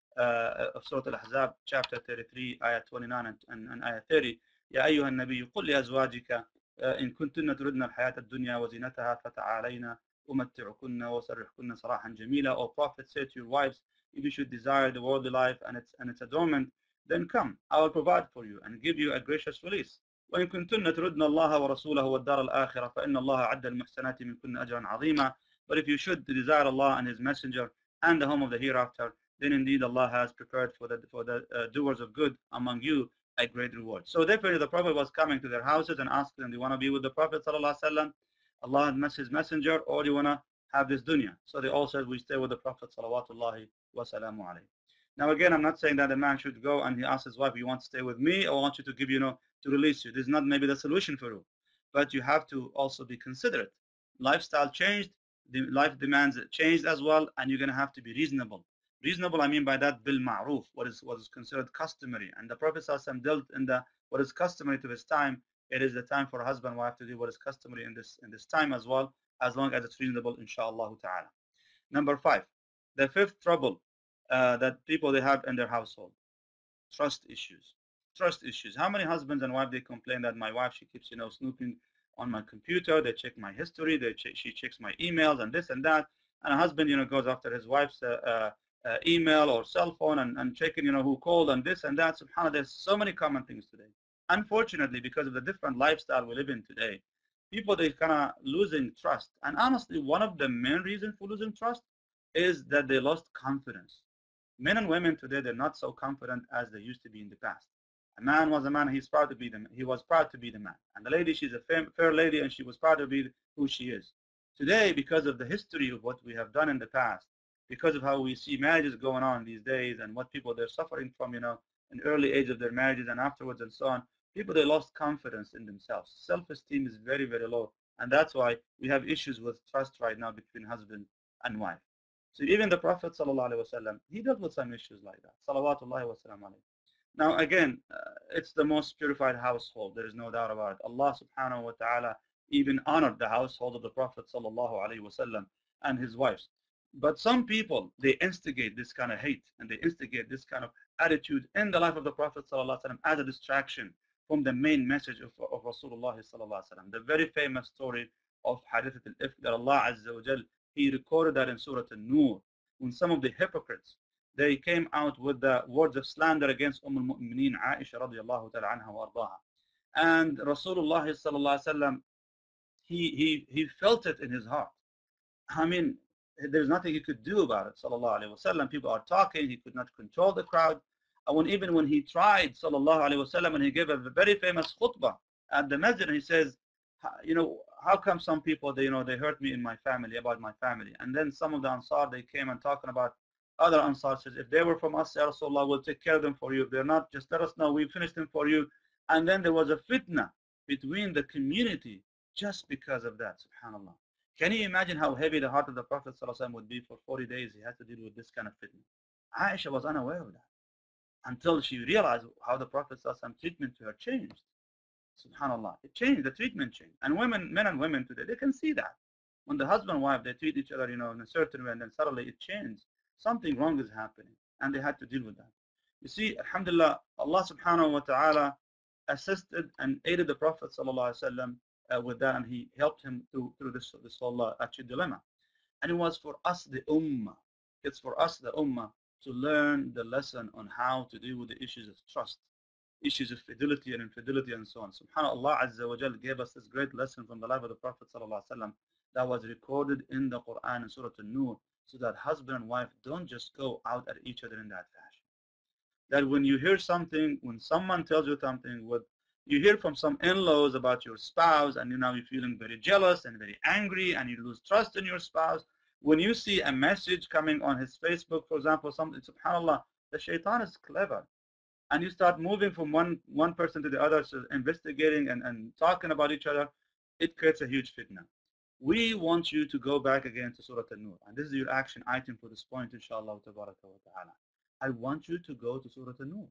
of Surah Al-Ahzab, chapter 33, ayat 29 and ayat 30. يا أيها النبي قل لأزواجك إن كنتن تردن الحياة الدنيا وزينتها فتعالينا أمتعكن وأسرحكن سراحا جميلا. O Prophet, say to your wives, if you should desire the worldly life and its adornment, then come, I will provide for you and give you a gracious release. وإن كنتن تردن الله ورسوله والدار الآخرة فإن الله أعد المحسنات منكن أجرا عظيما. But if you should desire Allah and His Messenger and the home of the hereafter, then indeed Allah has prepared for the doers of good among you a great reward. So therefore the Prophet was coming to their houses and asking them, do you want to be with the Prophet ﷺ, Allah and His Messenger, or do you want to have this dunya? So they all said, we stay with the Prophet salawatullahi wa salamu alayhi. Now again, I'm not saying that a man should go and he asks his wife, you want to stay with me, or I want you to give you, to release you. This is not maybe the solution for you. But you have to also be considerate. Lifestyle changed, the life demands changed as well, and you're going to have to be reasonable. Reasonable, I mean by that, bil ma'ruf, what is considered customary. And the Prophet ﷺ dealt in what is customary to his time. It is the time for a husband and wife to do what is customary in this time as well, as long as it's reasonable, inshallah ta'ala. Number 5, the fifth trouble that people they have in their household, trust issues. Trust issues. How many husbands and wives they complain that my wife, she keeps snooping on my computer, they check my history, she checks my emails and this and that, and a husband goes after his wife's email or cell phone and checking who called and this and that. SubhanAllah, there's so many common things today. Unfortunately, because of the different lifestyle we live in today, people they kind of losing trust. And honestly, one of the main reasons for losing trust is that they lost confidence. Men and women today, they're not so confident as they used to be in the past. A man was a man, he was proud to be the man. And the lady, she's a fair lady, and she was proud to be who she is. Today, because of the history of what we have done in the past, because of how we see marriages going on these days and what people they're suffering from, in early age of their marriages and afterwards and so on, people, they lost confidence in themselves. Self-esteem is very, very low. And that's why we have issues with trust right now between husband and wife. So even the Prophet ﷺ, he dealt with some issues like that. Salawatullahi wa salam alayhi. Now again, it's the most purified household. There is no doubt about it. Allah subhanahu wa ta'ala even honored the household of the Prophet sallallahu alayhi wa sallam and his wives. But some people, they instigate this kind of hate and they instigate this kind of attitude in the life of the Prophet sallallahu alayhi wa sallam as a distraction from the main message of Rasulullah sallallahu alayhi wa sallam. The very famous story of Hadith al-Ifk that Allah Azza wa Jal, He recorded that in Surah An-Nur, when some of the hypocrites, they came out with the words of slander against al-Mu'mineen Aisha radiallahu ta'ala anha wa ardaha. And Rasulullah sallallahu alayhi wa sallam, he felt it in his heart. I mean, there's nothing he could do about it, sallallahu alayhi wa sallam. People are talking, he could not control the crowd. And even when he tried, sallallahu alayhi wa sallam, and he gave a very famous khutbah at the masjid, he says, how come some people, they hurt me in my family, about my family. And then some of the Ansar, they came and talking about other Ansar, says, if they were from us, Ya Rasulullah, we'll take care of them for you. If they're not, just let us know, we finished them for you. And then there was a fitna between the community just because of that, subhanAllah. Can you imagine how heavy the heart of the Prophet ﷺ would be for 40 days? He had to deal with this kind of fitna. Aisha was unaware of that until she realized how the Prophet ﷺ treatment to her changed. SubhanAllah, it changed, the treatment changed. And men and women today, they can see that. When the husband and wife, they treat each other, in a certain way, and then suddenly it changed. Something wrong is happening, and they had to deal with that. You see, alhamdulillah, Allah subhanahu wa ta'ala assisted and aided the Prophet ﷺ with that, and he helped him through this whole actually dilemma. And it was for us, the ummah. It's for us, the ummah, to learn the lesson on how to deal with the issues of trust, issues of fidelity and infidelity and so on. SubhanAllah Azza wa Jal gave us this great lesson from the life of the Prophet ﷺ that was recorded in the Quran in Surah An-Nur, so that husband and wife don't just go out at each other in that fashion. That when you hear something, when someone tells you something, you hear from some in-laws about your spouse, and now you're feeling very jealous and very angry, and you lose trust in your spouse. When you see a message coming on his Facebook, for example, something, subhanAllah, the shaitan is clever. And you start moving from one person to the other, so investigating and talking about each other, it creates a huge fitna. We want you to go back again to Surah An-Nur. And this is your action item for this point, inshallah tabaraka wa ta'ala. I want you to go to Surah An-Nur.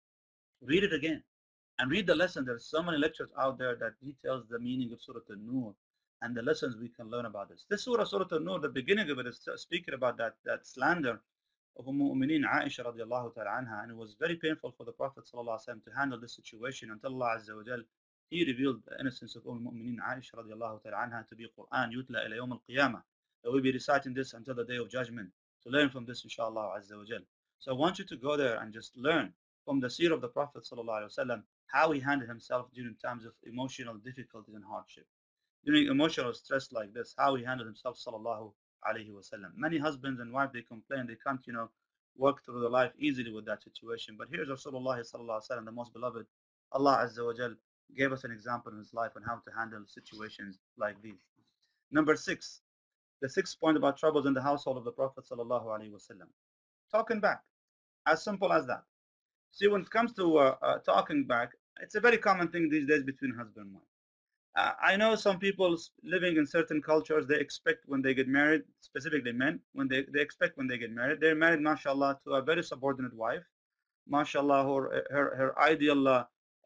Read it again. And read the lesson. There's so many lectures out there that details the meaning of Surah An-Nur and the lessons we can learn about this. This surah, Surah An-Nur, the beginning of it is speaking about that slander of Mu'mineen Aisha radiallahu ta'ala anha, and it was very painful for the Prophet sallallahu alaihi wasallam to handle this situation until Allah Azza wa Jal, He revealed the innocence of Mu'mineen Aisha radiallahu ta'ala anha to be Quran yutla ila yawm al-qiyamah. That we'll be reciting this until the day of judgment, to learn from this inshallah Azza wa Jal. So I want you to go there and just learn from the seerah of the Prophet sallallahu alaihi wasallam how he handled himself during times of emotional difficulties and hardship. During emotional stress like this, how he handled himself sallallahu alaihi wasallam. Many husbands and wives, they complain they can't, work through the life easily with that situation. But here's Rasulullah sallallahu alaihi wasallam, the most beloved. Allah Azza wa Jal gave us an example in his life on how to handle situations like these. Number 6, the 6th point about troubles in the household of the Prophet sallallahu alaihi wasallam. Talking back, as simple as that. See, when it comes to talking back, it's a very common thing these days between husband and wife. I know some people living in certain cultures, they expect when they get married, specifically men, when they expect when they get married, they're married, mashallah, to a very subordinate wife. Mashallah, her ideal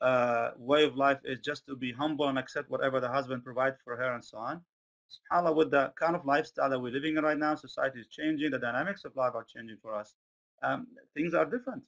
way of life is just to be humble and accept whatever the husband provides for her and so on. SubhanAllah, with the kind of lifestyle that we're living in right now, society is changing, the dynamics of life are changing for us. Things are different.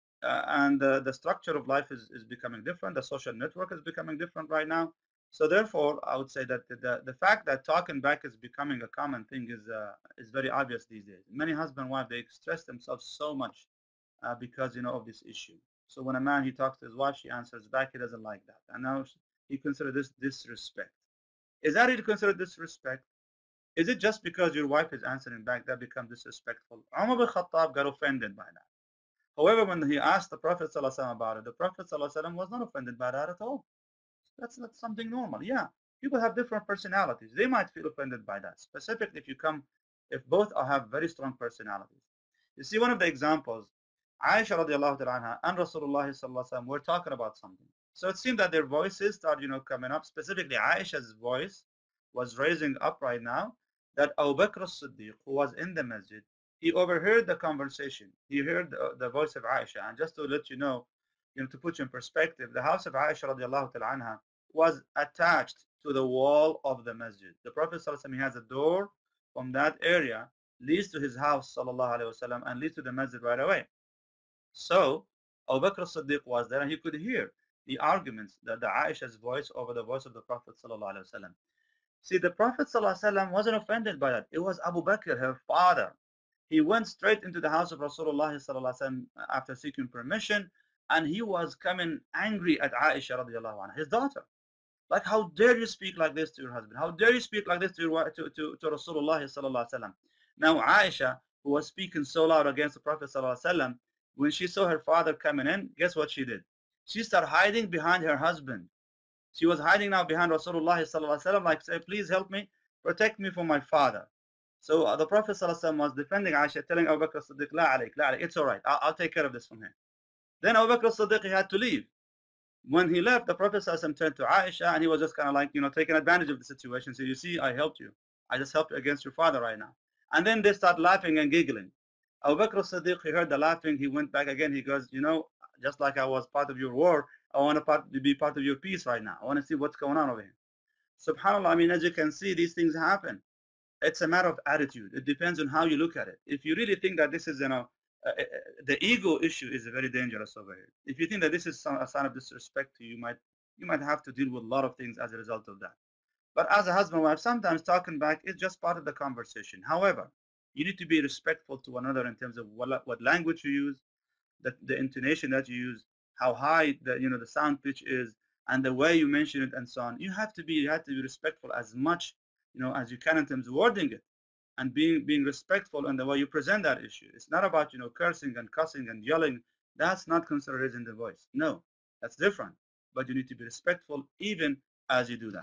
And the structure of life is becoming different. The social network is becoming different right now. So therefore, I would say that the fact that talking back is becoming a common thing is very obvious these days. Many husband and wife, they stress themselves so much because of this issue. So when a man he talks to his wife, she answers back. He doesn't like that, and now he considers this disrespect. Is that really considered disrespect? Is it just because your wife is answering back that becomes disrespectful? Umar bin Khattab got offended by that. However, when he asked the Prophet ﷺ about it, the Prophet ﷺ was not offended by that at all. That's something normal. Yeah, people have different personalities. They might feel offended by that. Specifically, if both have very strong personalities. You see, one of the examples, Aisha radiallahu anha and Rasulullah ﷺ were talking about something. So it seemed that their voices started, coming up. Specifically, Aisha's voice was raising up right now. That Abu Bakr as-Siddiq, who was in the masjid, he overheard the conversation. He heard the voice of Aisha. And just to let you know, to put you in perspective, the house of Aisha radiallahu ta'ala anha was attached to the wall of the masjid. The Prophet ﷺ, he has a door from that area, leads to his house sallallahu alaihi wasallam, and leads to the masjid right away. So Abu Bakr as-Siddiq was there, and he could hear the arguments, the Aisha's voice over the voice of the Prophet sallallahu alaihi wasallam. See, the Prophet ﷺ wasn't offended by that. It was Abu Bakr, her father. He went straight into the house of Rasulullah ﷺ after seeking permission, and he was coming angry at Aisha radiallahu anha, his daughter. Like, how dare you speak like this to your husband? How dare you speak like this to Rasulullah ﷺ? Now Aisha, who was speaking so loud against the Prophet ﷺ, when she saw her father coming in, guess what she did? She started hiding behind her husband. She was hiding now behind Rasulullah ﷺ, like, say, please help me, protect me from my father. So the Prophet ﷺ was defending Aisha, telling Abu Bakr as-Siddiq, la alayk, it's all right, I'll take care of this from here. Then Abu Bakr as-Siddiq, he had to leave. When he left, the Prophet ﷺ turned to Aisha, and he was just kind of like, taking advantage of the situation. So you see, I helped you. I just helped you against your father right now. And then they start laughing and giggling. Abu Bakr as-Siddiq, he heard the laughing, he went back again, he goes, just like I was part of your war, I want to be part of your peace right now. I want to see what's going on over here. SubhanAllah, I mean, as you can see, these things happen. It's a matter of attitude. It depends on how you look at it. If you really think that this is, the ego issue is very dangerous over here. If you think that this is a sign of disrespect to you, you might have to deal with a lot of things as a result of that. But as a husband and wife, sometimes talking back is just part of the conversation. However, you need to be respectful to one another in terms of what language you use, the intonation that you use, how high the sound pitch is, and the way you mention it, and so on. You have to be respectful as much as you can in terms of wording it, and being respectful in the way you present that issue. It's not about cursing and cussing and yelling. That's not considered raising the voice. No, that's different. But you need to be respectful even as you do that.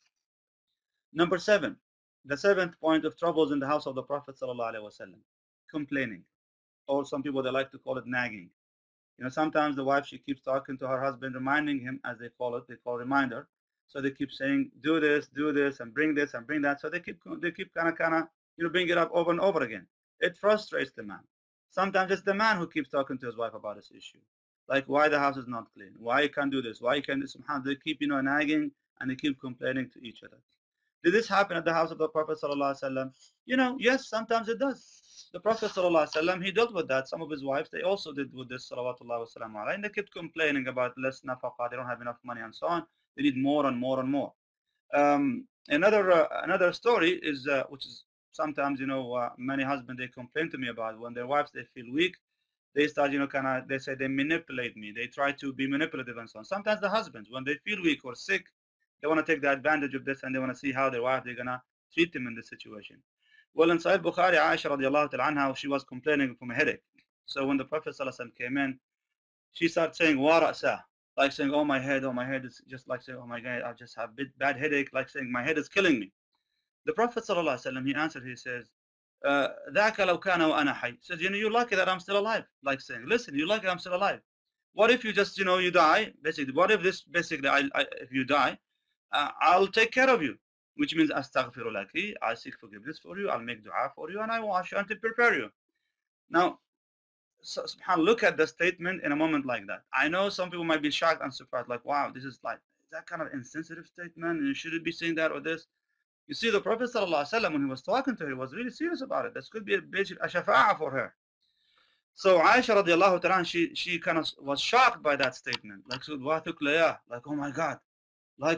Number 7, the 7th point of troubles in the house of the Prophet ﷺ, complaining. Or some people, they like to call it nagging. Sometimes the wife, she keeps talking to her husband, reminding him, as they call it reminder. So they keep saying, do this, and bring this and bring that. So they keep kind of bring it up over and over again. It frustrates the man. Sometimes it's the man who keeps talking to his wife about this issue, like why the house is not clean, why you can't do this, why you can't do this. They keep nagging and they keep complaining to each other. Did this happen at the house of the Prophet ﷺ? Yes, sometimes it does. The Prophet ﷺ, he dealt with that. Some of his wives, they also did with this, salawatullah wa salam alayhi, and they kept complaining about less nafaqah, they don't have enough money and so on. They need more and more and more. Another story is, which is sometimes, many husbands, they complain to me about when their wives, they feel weak, they start, they say they manipulate me. They try to be manipulative and so on. Sometimes the husbands, when they feel weak or sick, they want to take the advantage of this and they want to see how their wife, they're going to treat them in this situation. Well, in Sahih Bukhari, Aisha radiallahu ta'ala anha, she was complaining from a headache. So when the Prophet ﷺ came in, she started saying, wa ra'sa, like saying, oh my head is just like saying, oh my God, I just have a bad headache, like saying my head is killing me. The Prophet ﷺ, he answered, he says, ذاك لو كان وأنا حي. Says, you're lucky that I'm still alive. Like saying, listen, you're lucky I'm still alive. What if you just, you die? Basically, what if if you die, I'll take care of you, which means astaghfiru laki, I seek forgiveness for you, I'll make dua for you, and I wash you and to prepare you. Now, subhanAllah, look at the statement in a moment like that. I know some people might be shocked and surprised, like, wow, this is that kind of insensitive statement, and you shouldn't be saying that or this. You see, the Prophet ﷺ, when he was talking to her, he was really serious about it. This could be a shafa'ah for her. So Aisha radiallahu ta'ala, she kind of was shocked by that statement. Like, oh my God. Like,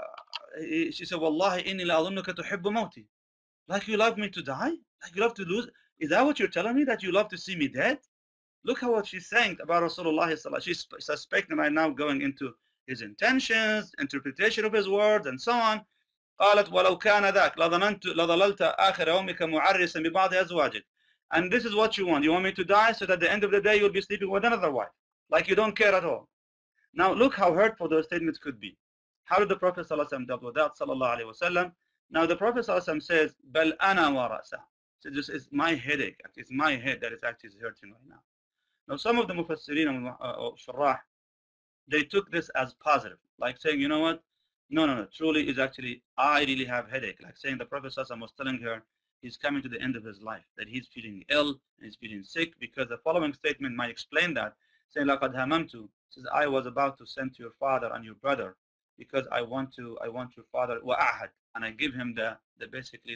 she said, Wallahi inni la adunnuka tuhibbu mawti. Like, you love me to die? Like, you love to lose? Is that what you're telling me? That you love to see me dead? Look how what she's saying about Rasulullah sallallahu. She's suspecting right now, going into his intentions, interpretation of his words, and so on. قالت ولو كان ذاك لظللت آخر يومك معرسا ببعض أزواجك. And this is what you want. You want me to die so that at the end of the day you'll be sleeping with another wife. Like you don't care at all. Now look how hurtful those statements could be. How did the Prophet ﷺ deal with that? Sallallahu Alaihi Wasallam. Now the Prophet ﷺ says, بل أنا ورأسه. So this is my headache. It's my head that is actually hurting right now. Now some of the mufassirin and shurrah, they took this as positive. Like saying, you know what? No. Truly is actually, I really have headache. Like saying the Prophet ﷺ was telling her he's coming to the end of his life, that he's feeling ill and he's feeling sick, because the following statement might explain that. Saying, لَقَدْ هَمَمْتُ, says, I was about to send to your father and your brother because I want your father, وَأَعْهَدْ, and I give him basically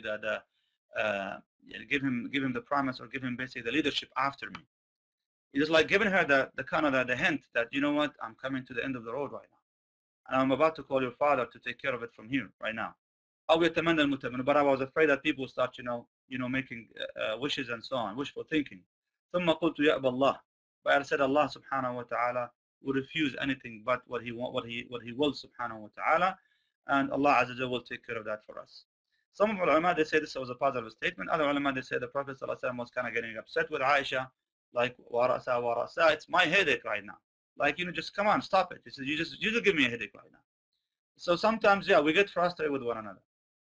give him the promise, or give him basically the leadership after me. It's like giving her the kind of the hint that, you know what, I'm coming to the end of the road right now. And I'm about to call your father to take care of it from here, right now. But I was afraid that people start, making wishes and so on, wishful thinking. ثم قلت يأبى الله. But I said Allah subhanahu wa ta'ala will refuse anything but what he wills subhanahu wa ta'ala, and Allah azza wa will take care of that for us. Some of the ulama, they say this was a positive statement. Other ulama, they say the Prophet sallallahu alaihi wasallam was kind of getting upset with Aisha, like warasa, it's my headache right now. Like, just come on, stop it. He said, you just give me a headache right now. So sometimes, yeah, we get frustrated with one another.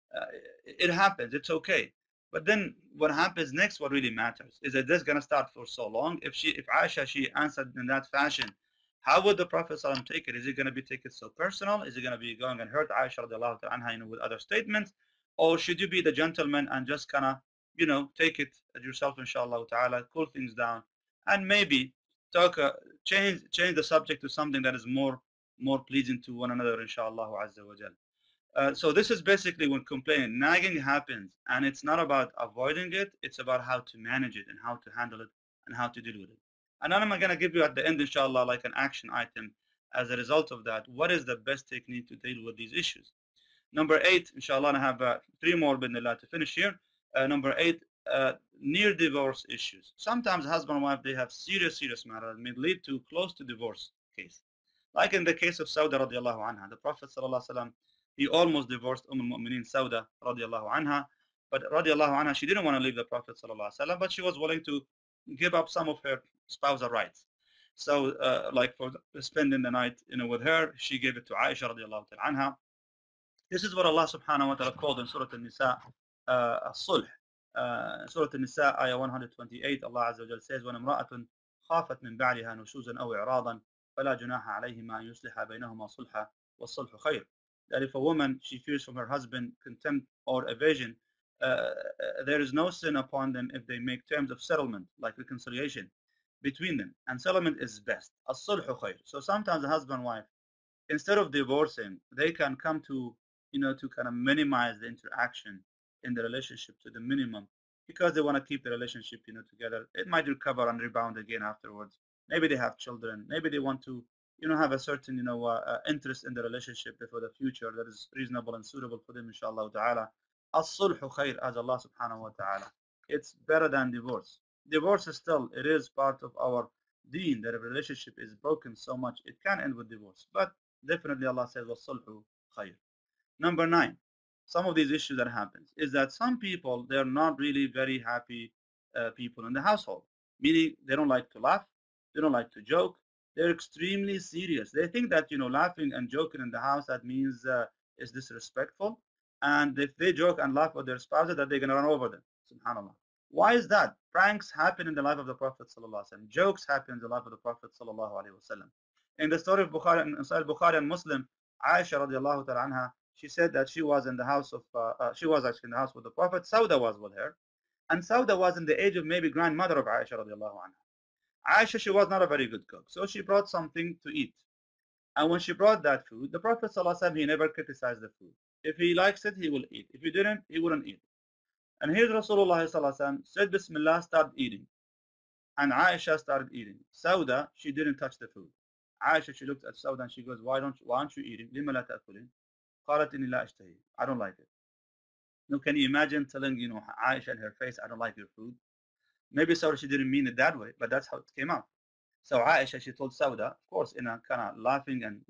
It happens, it's okay. But then what happens next, what really matters, is that this going to start for so long. If Aisha, she answered in that fashion, how would the Prophet ﷺ take it? Is it going to take it so personal? Is it going to be going and hurt Aisha radiallahu anha, with other statements? Or should you be the gentleman and just kind of, take it yourself, inshallah ta'ala, cool things down, and maybe talk, change the subject to something that is more pleasing to one another, inshallah azza wa jal. So this is basically when complaining, nagging happens, and it's not about avoiding it, it's about how to manage it and how to handle it and how to deal with it. And then I'm going to give you at the end, inshallah, like an action item as a result of that. What is the best technique to deal with these issues? Number 8, inshallah, and I have 3 more bidnillah to finish here. Number 8, near divorce issues. Sometimes husband and wife, they have serious matters that may lead to close to divorce case. Like in the case of Sauda radiallahu anha, the Prophet sallallahu alaihi wasallam, he almost divorced al-Mu'mineen Sauda radiallahu anha, but radiallahu anha, she didn't want to leave the Prophet sallallahu alaihi wasallam, but she was willing to give up some of her spousal rights. So like for spending the night with her, she gave it to Aisha radiallahu anha. This is what Allah subhanahu wa ta'ala called in Surah An-Nisa as-sulh. Surah An-Nisa ayah 128, Allah azza wa jalla says, وَنَمْرَأَةٌ خَافَتْ مِنْ بَعْلِهَا نُشُوزًا أَوْ إِعْرَاضًا فَلَا جُنَاحَ عَلَيْهِمَا أَنْ يُصْلِحَ بَيْنَهُمَا صُلْحًا وَالصُّلْحُ خَيْرٌ. that if a woman, she fears from her husband contempt or evasion, there is no sin upon them if they make terms of settlement, like reconciliation between them. And settlement is best. As-sulhu khair. So sometimes the husband and wife, instead of divorcing, they can come to, to kind of minimize the interaction in the relationship to the minimum because they want to keep the relationship, together. It might recover and rebound again afterwards. Maybe they have children. Maybe they want to, have a certain, interest in the relationship for the future that is reasonable and suitable for them, inshallah ta'ala. As-sulhu khair, as Allah subhanahu wa ta'ala. It's better than divorce. Divorce is still, it is part of our deen that if a relationship is broken so much, it can end with divorce. But definitely Allah says, وَالصُّلْحُ خَيْرٌ. Number 9, some of these issues that happens is that some people, they're not really very happy people in the household. Meaning they don't like to laugh, they don't like to joke, they're extremely serious. They think that, laughing and joking in the house, that means is disrespectful. And if they joke and laugh with their spouses, that they're going to run over them. SubhanAllah. Why is that? Pranks happen in the life of the Prophet ﷺ. Jokes happen in the life of the Prophet ﷺ. In the story of Bukhari, in Sahih Bukhari and Muslim, Aisha radiallahu ta'ala anha, she said that she was in the house of, she was actually in the house with the Prophet. Sauda was with her. And Sauda was in the age of maybe grandmother of Aisha radiallahu anha. Aisha, she was not a very good cook. So she brought something to eat. And when she brought that food, the Prophet ﷺ, he never criticized the food. If he likes it, he will eat. If he didn't, he wouldn't eat. And here's Rasulullah ﷺ said Bismillah, started eating. And Aisha started eating. Sauda, she didn't touch the food. Aisha, she looked at Sauda and she goes, why aren't you eating? لِمَ لَا تَأْكُلِينَ قالت إني لا أشتهي. I don't like it. Now can you imagine telling, Aisha in her face, I don't like your food? Maybe Sauda, she didn't mean it that way, but that's how it came out. So Aisha, she told Sauda, of course, in a kind of laughing and,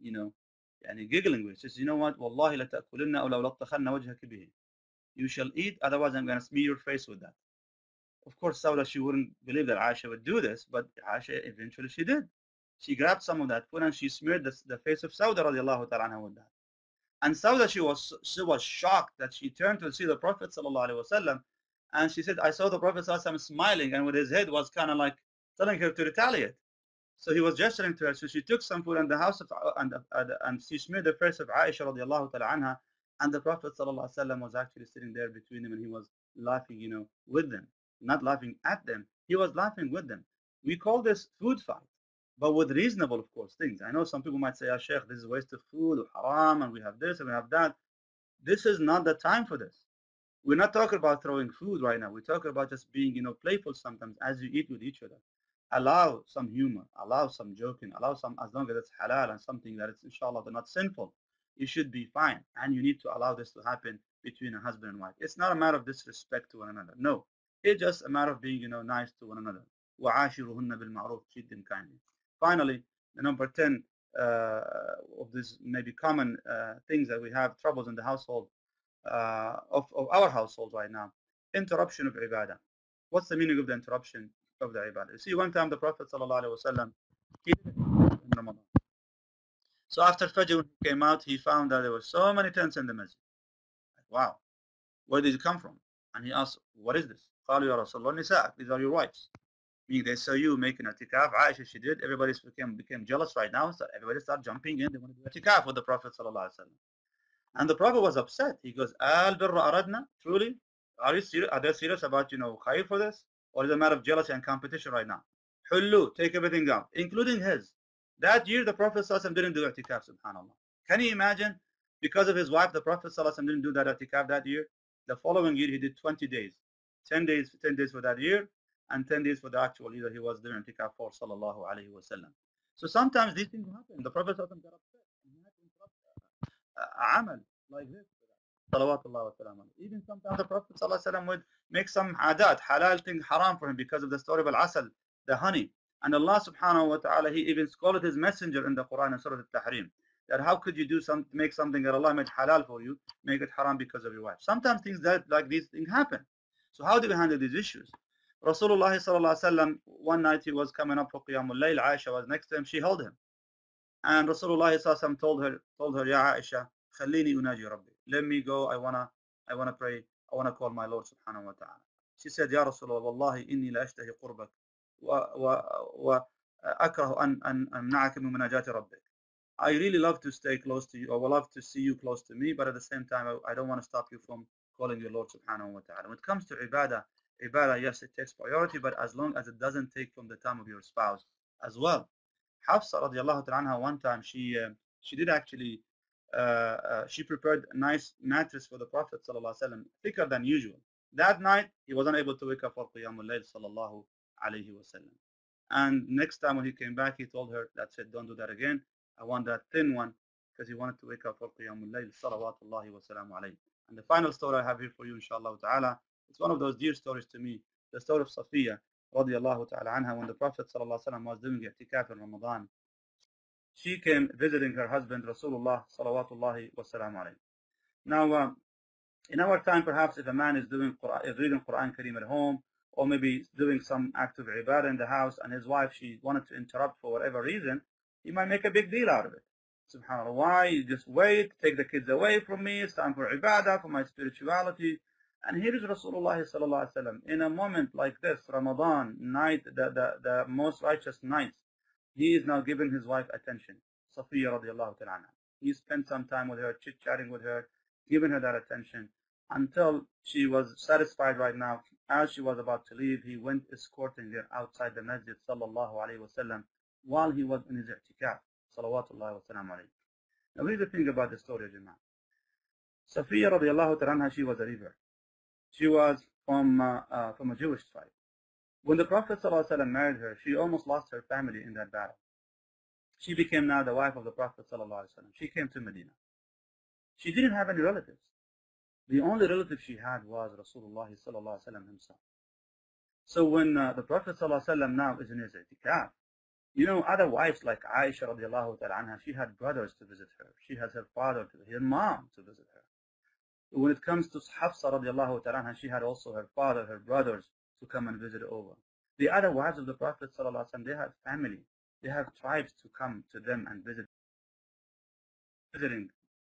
and giggling way. She says, you know what? Wallahi la ta'kulinna aw law laqtakhanna wajhaki bihi. You shall eat, otherwise I'm going to smear your face with that. Of course, Sauda, she wouldn't believe that Aisha would do this, but Aisha eventually she did. She grabbed some of that food and she smeared the face of Sauda radiallahu ta'ala anha with that. And Sauda, she was shocked that she turned to see the Prophet sallallahu alaihi wasallam, and she said, I saw the Prophet sallallahu alaihi wasallam smiling, and with his head was kind of like telling her to retaliate. So he was gesturing to her. So she took some food in the house of, and she smeared the face of Aisha radiallahu ta'ala anha, and the Prophet sallallahu alaihi wasallam was actually sitting there between them, and he was laughing, with them, not laughing at them. He was laughing with them. We call this food fight, but with reasonable, of course, things. I know some people might say, Sheikh, this is waste of food, or haram, and we have this and we have that. This is not the time for this. We're not talking about throwing food right now. We're talking about just being, playful sometimes as you eat with each other. Allow some humor, allow some joking, allow some, as long as it's halal and something that is, inshallah, not sinful. You should be fine. And you need to allow this to happen between a husband and wife. It's not a matter of disrespect to one another. No. It's just a matter of being, nice to one another. وَعَاشِرُهُنَّ بِالْمَعْرُوفِ. Treat them kindly. Finally, the number 10 of these maybe common things that we have, troubles in the household, of our household right now. Interruption of ibadah. What's the meaning of the interruption of the ibadah? You see, one time the Prophet ﷺ, he did it in Ramadan. So after Fajr, when he came out, he found that there were so many tents in the masjid. Like, wow, where did it come from? And he asked, what is this? قالوا يا رسول الله نساء. These are your wives. Meaning they saw you making i'tikaf. Aisha, she did. Everybody became jealous right now. So everybody started jumping in. They want to do i'tikaf with the Prophet ﷺ. And the Prophet was upset. He goes, Al birra aradna? Truly? Are they serious about, khair for this? Or is it a matter of jealousy and competition right now? Hullu, take everything out, including his. That year, the Prophet ﷺ didn't do i'tikaf, subhanAllah. Can you imagine? Because of his wife, the Prophet ﷺ didn't do that i'tikaf that year. The following year, he did 20 days. 10 days for that year, and 10 days for the actual year that he was doing i'tikaf for, sallallahu alayhi wa sallam. So sometimes these things happen. The Prophet ﷺ got upset. And he had to interrupt amal like this. Even sometimes the Prophet ﷺ would make some adat, halal thing haram for him because of the story of al-asal, the honey. And Allah subhanahu wa ta'ala, he even scolded his messenger in the Quran in Surah Al-Tahrim, that how could you make something that Allah made halal for you, make it haram because of your wife. Sometimes things like these things happen. So how do we handle these issues? Rasulullah sallallahu alaihi wasallam, one night he was coming up for Qiyamul Layl. Aisha was next to him. She held him. And Rasulullah sallallahu alaihi wasallam told her, Ya Aisha, خليني أناجي ربي. Let me go. I wanna pray. I wanna call my Lord subhanahu wa ta'ala. She said, Ya Rasulullah, wallahi inni la ashtahi qurbak wa akrahu an amna'aka min munajati rabbik. I really love to stay close to you, or would love to see you close to me, but at the same time, I don't want to stop you from calling your Lord subhanahu wa ta'ala. When it comes to ibadah, yes, it takes priority, but as long as it doesn't take from the time of your spouse as well. Hafsa radiallahu ta'ala anha, one time she did actually she prepared a nice mattress for the Prophet sallallahu alaihi wasallam, thicker than usual. That night he was unable to wake up for Qiyamul Layl sallallahu alaihi wasallam. And next time when he came back, he told her, that's it, don't do that again. I want that thin one, because he wanted to wake up for Qiyamul Layl salawatullahi wa salamu alayhi. And the final story I have here for you, inshallah ta'ala, it's one of those dear stories to me, the story of Safiya radiallahu ta'ala anha, when the Prophet sallallahu alaihi wasallam was doing i'tikaf in Ramadan. She came visiting her husband Rasulullah salawatullahi wa salamu alayhi. Now, in our time, perhaps if a man is reading Quran Kareem at home, or maybe doing some act of ibadah in the house, and his wife, she wanted to interrupt for whatever reason, he might make a big deal out of it. SubhanAllah, why? You just wait, take the kids away from me, it's time for ibadah, for my spirituality. And here is Rasulullah sallallahu alaihi wasallam, in a moment like this, Ramadan night, the most righteous nights, he is now giving his wife attention, Safiya radiallahu ta'ala. He spent some time with her, chit-chatting with her, giving her that attention, until she was satisfied right now. As she was about to leave, he went escorting her outside the masjid sallallahu alayhi wasallam while he was in his i'tikaf salawatullahi wa salam alayhi. Now here's the thing about the story, Jama'ah. Safiya radiallahu ta'ala, she was a river. She was from a Jewish tribe. When the Prophet sallallahu alayhi wa sallam married her, she almost lost her family in that battle. She became now the wife of the Prophet sallallahu alayhi wa sallam. She came to Medina. She didn't have any relatives. The only relative she had was Rasulullah sallallahu alaihi wasallam himself. So when the Prophet sallallahu alaihi wasallam now is in his i'tikaf, you know, other wives like Aisha radiallahu ta'ala anha, she had brothers to visit her. She has her father, her mom to visit her. When it comes to Hafsa radiallahu ta'ala anha, she had also her father, her brothers to come and visit over. The other wives of the Prophet sallallahu alaihi wasallam, they had family. They have tribes to come to them and visiting.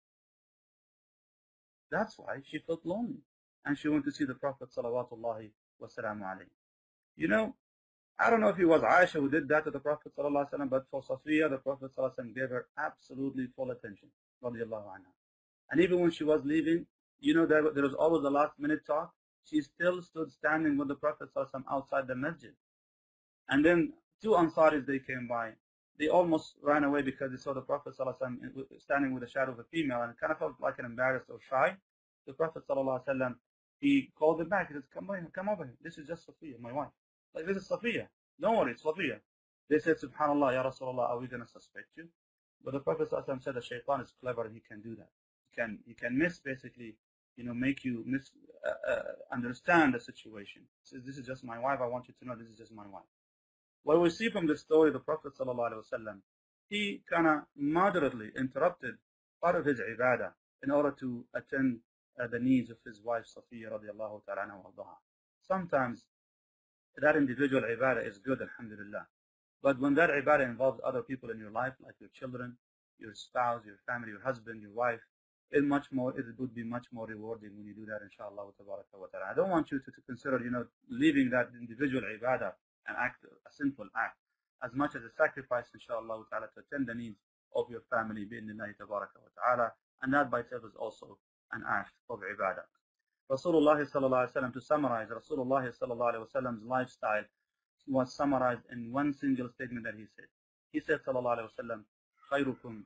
That's why she felt lonely, and she went to see the Prophet salawatullahi wa salamu alayhi. You know, I don't know if it was Aisha who did that to the Prophet sallallahu alaihi wasallam, but for Safiya, the Prophet sallallahu alaihi wasallam gave her absolutely full attention, radiallahu anha. And even when she was leaving, you know, there was always a last minute talk. She still stood standing with the Prophet sallallahu alaihi wasallam outside the masjid. And then two Ansaris, they came by. They almost ran away because they saw the Prophet ﷺ standing with the shadow of a female, and it kind of felt like an embarrassed or shy. The Prophet ﷺ, he called them back. He said, come over here. This is just Safiya, my wife. Like, this is Safiya. Don't worry, it's Safiya. They said, Subhanallah, Ya Rasulullah, are we going to suspect you? But the Prophet ﷺ said the shaitan is clever and he can do that. He can basically, you know, make you understand the situation. He says, this is just my wife. I want you to know this is just my wife. What we see from the story, the Prophet ﷺ, he kind of moderately interrupted part of his ibadah in order to attend the needs of his wife, Safiya radiallahu ta'ala anha. Sometimes that individual ibadah is good, alhamdulillah. But when that ibadah involves other people in your life, like your children, your spouse, your family, your husband, your wife, it would be much more rewarding when you do that, inshallah wa ta'ala. I don't want you to consider, you know, leaving that individual ibadah an act, a sinful act, as much as a sacrifice, inshallah ta'ala, to attend the needs of your family, bi'idhnillahi tabaraka wa ta'ala, and that by itself is also an act of ibadah. Rasulullah sallallahu alaihi wasallam, to summarize, Rasulullah sallallahu alaihi wasallam's lifestyle was summarized in one single statement that he said. He said, sallallahu alaihi wasallam, khayrukum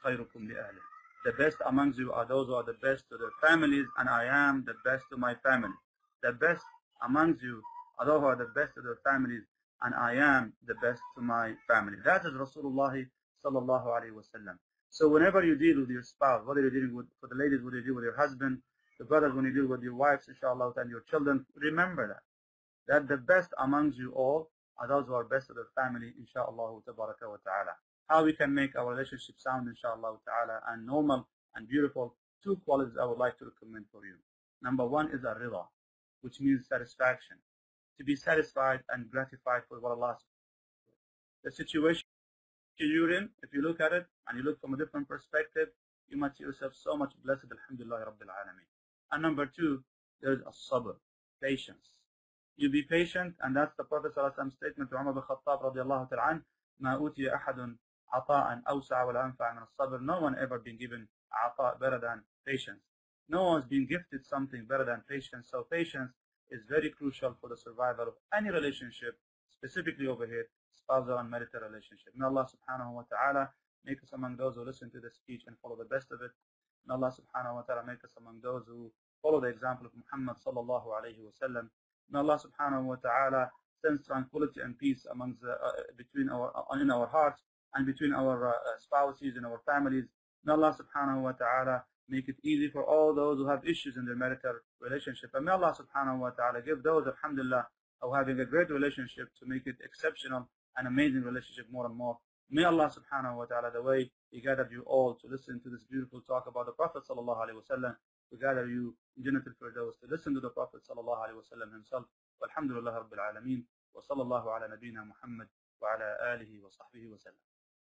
li ahli. The best amongst you are those who are the best to their families, and I am the best to my family. The best amongst you are those who are the best to their families, and I am the best to my family. That is Rasulullah sallallahu alaihi wasallam. So whenever you deal with your spouse, whether you're dealing with, for the ladies, whether you deal with your husband, the brothers, when you deal with your wives, inshallah, and your children, remember that the best amongst you all are those who are best to their family, inshallah tabaraka wa ta'ala. How we can make our relationship sound, inshallah ta'ala, and normal and beautiful. Two qualities I would like to recommend for you. Number one is ar-rida, which means satisfaction. To be satisfied and gratified for what Allah says. The situation you're in, if you look at it and you look from a different perspective, you might see yourself so much blessed, alhamdulillah rabbil alameen. And number two, there's a sabr, patience. You be patient, and that's the Prophet ﷺ statement to Umar bin Khattab radiallahu ta'ala an, ma utiya ahadun عطاء أوسع ولا أنفع من الصبر. No one ever been given عطاء better than patience. No one's been gifted something better than patience. So patience is very crucial for the survival of any relationship, specifically over here, spousal and marital relationship. May Allah subhanahu wa ta'ala make us among those who listen to the speech and follow the best of it. May Allah subhanahu wa ta'ala make us among those who follow the example of Muhammad sallallahu alayhi wa sallam. May Allah subhanahu wa ta'ala send tranquility and peace amongst in our hearts and between our spouses and our families. May Allah subhanahu wa ta'ala make it easy for all those who have issues in their marital relationship. And may Allah subhanahu wa ta'ala give those, alhamdulillah, who are having a great relationship to make it exceptional and amazing relationship more and more. May Allah subhanahu wa ta'ala, the way He gathered you all to listen to this beautiful talk about the Prophet sallallahu alaihi wasallam, to gather you in Jannat al-Firdaus, to listen to the Prophet sallallahu alaihi wasallam himself. Walhamdulillah Rabbil Alameen. Wa sallallahu ala nabiyyina Muhammad wa ala alihi wa sahbihi wa sallam.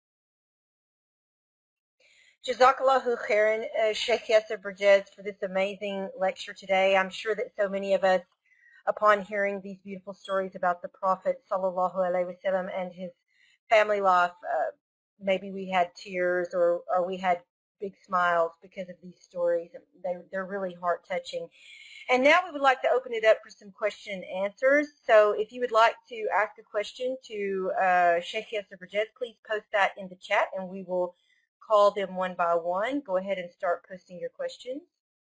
Jazakallahu khairan, Sheikh Yasser Burgess, for this amazing lecture today. I'm sure that so many of us, upon hearing these beautiful stories about the Prophet sallallahu alaihi wasallam and his family life, maybe we had tears or we had big smiles because of these stories. They're really heart-touching. And now we would like to open it up for some question and answers. So if you would like to ask a question to Sheikh Yasser Burgess, please post that in the chat and we will call them one by one. Go ahead and start posting your questions.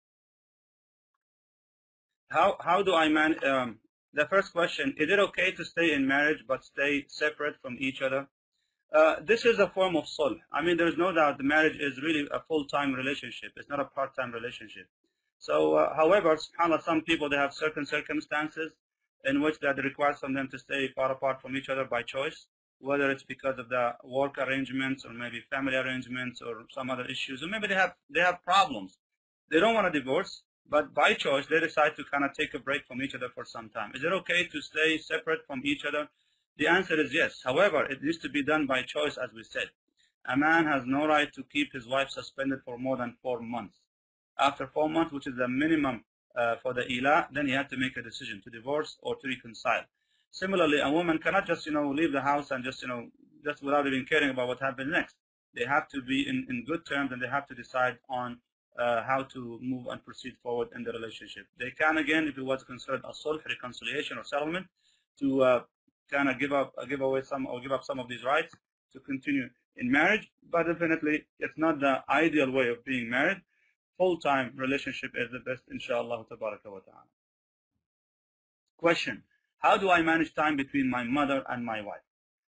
How do I manage? The first question, is it okay to stay in marriage but stay separate from each other? This is a form of sulh. I mean, there's no doubt the marriage is really a full-time relationship. It's not a part-time relationship. So, however, subhanAllah, some people, they have certain circumstances in which that requires from them to stay far apart from each other by choice, whether it's because of the work arrangements or maybe family arrangements or some other issues, or maybe they have problems. They don't want to divorce, but by choice, they decide to kind of take a break from each other for some time. Is it okay to stay separate from each other? The answer is yes. However, it needs to be done by choice, as we said. A man has no right to keep his wife suspended for more than 4 months. After 4 months, which is the minimum for the ila, then he had to make a decision to divorce or to reconcile. Similarly, a woman cannot just, leave the house and just without even caring about what happens next. They have to be in good terms and they have to decide on how to move and proceed forward in the relationship. They can, again, if it was considered a sulh, reconciliation or settlement, to kind of give up some of these rights to continue in marriage, but definitely it's not the ideal way of being married. Full-time relationship is the best, inshallah tabaraka wa ta'ala. Question, how do I manage time between my mother and my wife?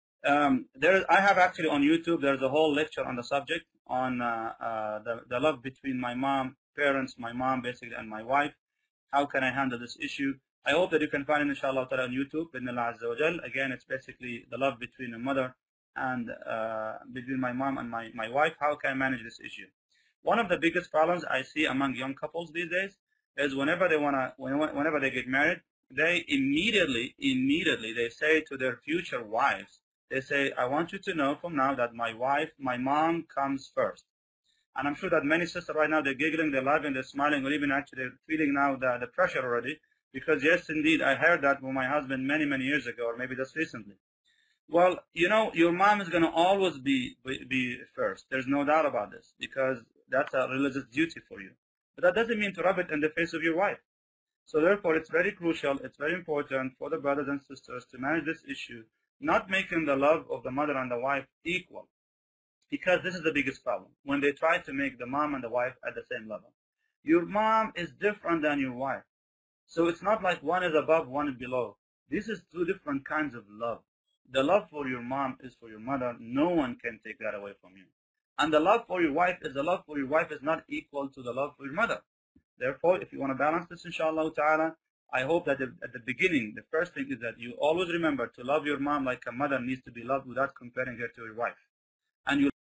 I have actually on YouTube, there's a whole lecture on the subject on the love between my parents, my mom basically, and my wife. How can I handle this issue? I hope that you can find it, inshallah ta'ala, on YouTube. Again, it's basically the love between a mother and between my mom and my wife. How can I manage this issue? One of the biggest problems I see among young couples these days is whenever they get married, they immediately they say to their future wives, they say, I want you to know from now that my mom comes first. And I'm sure that many sisters right now, they're giggling, they're laughing, they're smiling, or even actually feeling now the pressure already. Because yes, indeed, I heard that from my husband many, many years ago, or maybe just recently. Well, your mom is going to always be first. There's no doubt about this, because that's a religious duty for you. But that doesn't mean to rub it in the face of your wife. So therefore, it's very crucial, it's very important for the brothers and sisters to manage this issue, not making the love of the mother and the wife equal. Because this is the biggest problem, when they try to make the mom and the wife at the same level. Your mom is different than your wife. So it's not like one is above, one is below. This is two different kinds of love. The love for your mom is for your mother. No one can take that away from you. And the love for your wife is not equal to the love for your mother. Therefore, if you want to balance this, inshallah ta'ala, I hope that at the beginning, the first thing is that you always remember to love your mom like a mother needs to be loved without comparing her to your wife. And you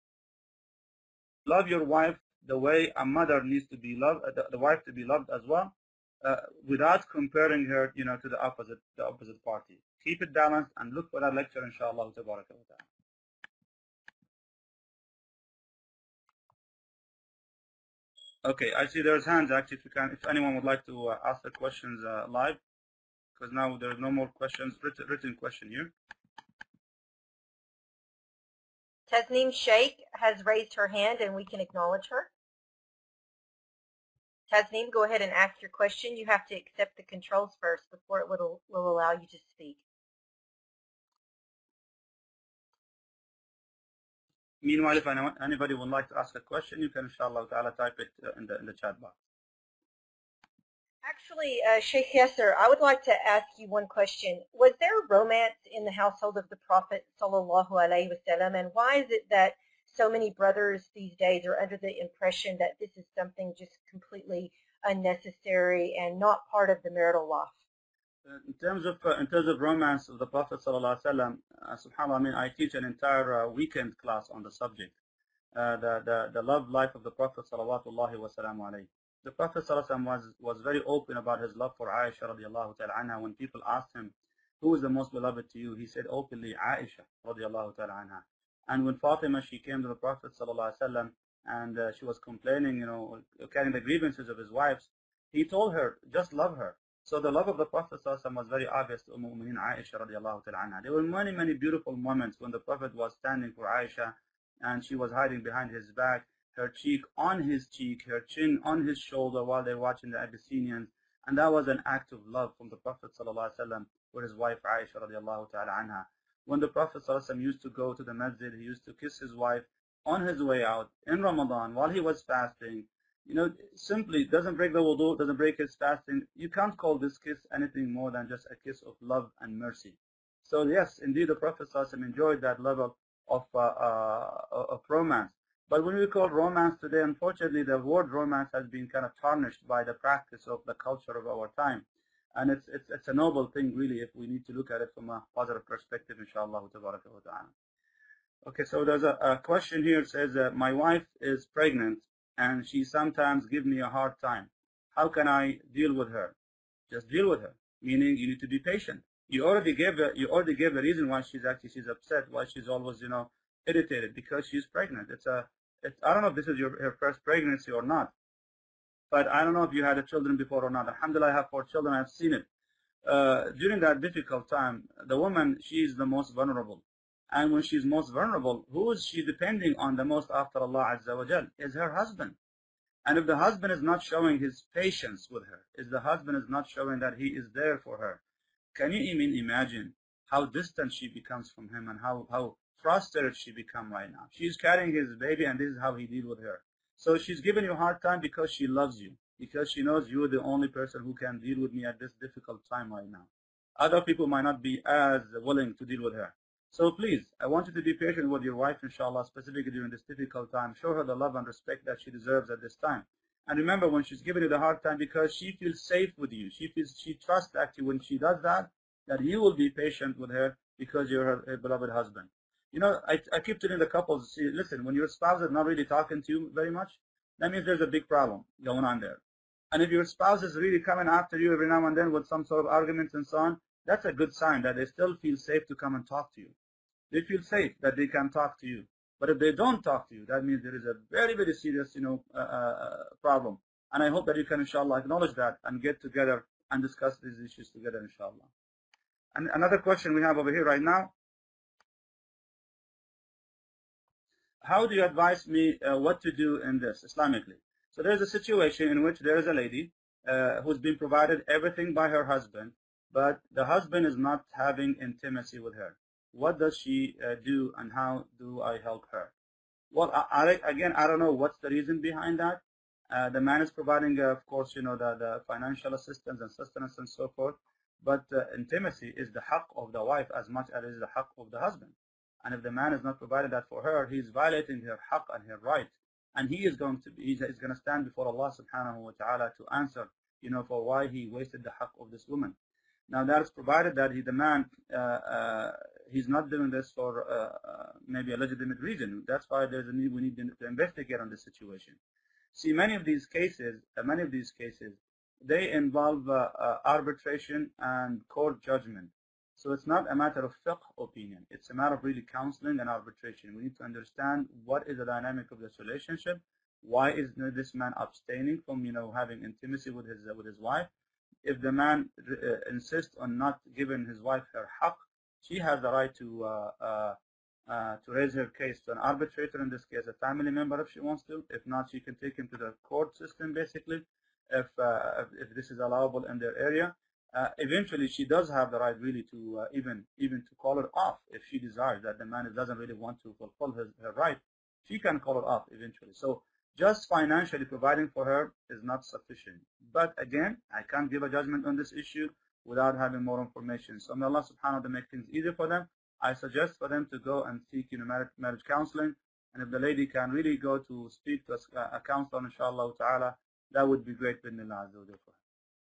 love your wife the way a mother needs to be loved, the wife to be loved as well. Without comparing her, to the opposite party. Keep it balanced and look for that lecture, inshallah tabaraka wa ta'ala. Okay, I see there's hands actually. If anyone would like to ask the questions live, because now there's no more questions, written question here. Tasneem Sheikh has raised her hand and we can acknowledge her. Tasneem, go ahead and ask your question. You have to accept the controls first before it will allow you to speak. Meanwhile, if anybody would like to ask a question, you can inshallah ta'ala type it in the chat box. Actually, Sheikh Yasser, I would like to ask you one question. Was there romance in the household of the Prophet sallallahu alaihi wasallam, and why is it that so many brothers these days are under the impression that this is something just completely unnecessary and not part of the marital life? In terms of romance of the Prophet sallallahu alaihi wasallam, subhanallah, I mean, I teach an entire weekend class on the subject, the love life of the Prophet sallallahu wasallam alayhi. The Prophet ﷺ was very open about his love for Aisha radiallahu ta'ala anha. When people asked him, who is the most beloved to you? He said openly, Aisha radiallahu ta'ala anha. And when Fatima, she came to the Prophet ﷺ and she was complaining, carrying the grievances of his wives, he told her, just love her. So the love of the Prophet ﷺ was very obvious to Mu'mineen Aisha radiallahu ta'ala anha. There were many, many beautiful moments when the Prophet was standing for Aisha and she was hiding behind his back, her cheek on his cheek, her chin on his shoulder while they're watching the Abyssinians. And that was an act of love from the Prophet ﷺ for his wife Aisha radiallahu ta'ala anha. When the Prophet ﷺ used to go to the masjid, he used to kiss his wife on his way out in Ramadan while he was fasting. Simply doesn't break the wudu, doesn't break his fasting. You can't call this kiss anything more than just a kiss of love and mercy. So yes, indeed the Prophet ﷺ enjoyed that level of romance. But when we call romance today, unfortunately, the word romance has been kind of tarnished by the practice of the culture of our time. And it's a noble thing, really, if we need to look at it from a positive perspective, inshallah. Okay, so there's a question here. It says, my wife is pregnant, and she sometimes gives me a hard time. How can I deal with her? Just deal with her, meaning you need to be patient. You already gave the reason why she's upset, why she's always, irritated, because she's pregnant. I don't know if this is her first pregnancy or not, but I don't know if you had children before or not. Alhamdulillah, I have 4 children. I've seen it. During that difficult time, the woman, she is the most vulnerable. And when she's most vulnerable, who is she depending on the most after Allah Azza wa Jal? Is her husband. And if the husband is not showing his patience with her, if the husband is not showing that he is there for her, can you even imagine how distant she becomes from him and how frustrated she become right now? She's carrying his baby, and this is how he deals with her. So she's giving you a hard time because she loves you, because she knows you're the only person who can deal with me at this difficult time right now. Other people might not be as willing to deal with her. So please, I want you to be patient with your wife, inshallah, specifically during this difficult time. Show her the love and respect that she deserves at this time. And remember, when she's giving you the hard time, because she feels safe with you, she trusts actually when she does that you will be patient with her because you're her beloved husband. I keep telling the couples, see, listen, when your spouse is not really talking to you very much, that means there's a big problem going on there. And if your spouse is really coming after you every now and then with some sort of arguments and so on, that's a good sign that they still feel safe to come and talk to you. They feel safe that they can talk to you. But if they don't talk to you, that means there is a very, very serious, problem. And I hope that you can, inshallah, acknowledge that and get together and discuss these issues together, inshallah. And another question we have over here right now. How do you advise me what to do in this Islamically? So there's a situation in which there is a lady who's been provided everything by her husband, but the husband is not having intimacy with her. What does she do, and how do I help her? Well, again, I don't know what's the reason behind that. The man is providing, of course, the financial assistance and sustenance and so forth. But intimacy is the haqq of the wife as much as it is the haqq of the husband. And if the man is not providing that for her, he is violating her haqq and her right. And he is going to stand before Allah subhanahu wa ta'ala to answer, for why he wasted the haqq of this woman. Now that is provided that the man, he's not doing this for maybe a legitimate reason. That's why there's a need, we need to investigate on this situation. See, many of these cases, they involve arbitration and court judgment. So it's not a matter of fiqh opinion. It's a matter of really counseling and arbitration. We need to understand what is the dynamic of this relationship. Why is this man abstaining from, having intimacy with his wife? If the man insists on not giving his wife her haqq, she has the right to to raise her case to an arbitrator, in this case a family member if she wants to. If not, she can take him to the court system basically, if this is allowable in their area. Eventually she does have the right really to even to call her off if she desires that the man doesn't really want to fulfill her right. She can call her off eventually. So just financially providing for her is not sufficient. But again, I can't give a judgment on this issue without having more information. So may Allah subhanahu wa ta'ala make things easier for them. I suggest for them to go and seek marriage counseling. And if the lady can really go to speak to a counselor, inshallah ta'ala, that would be great. Bismillah azza wa jalla.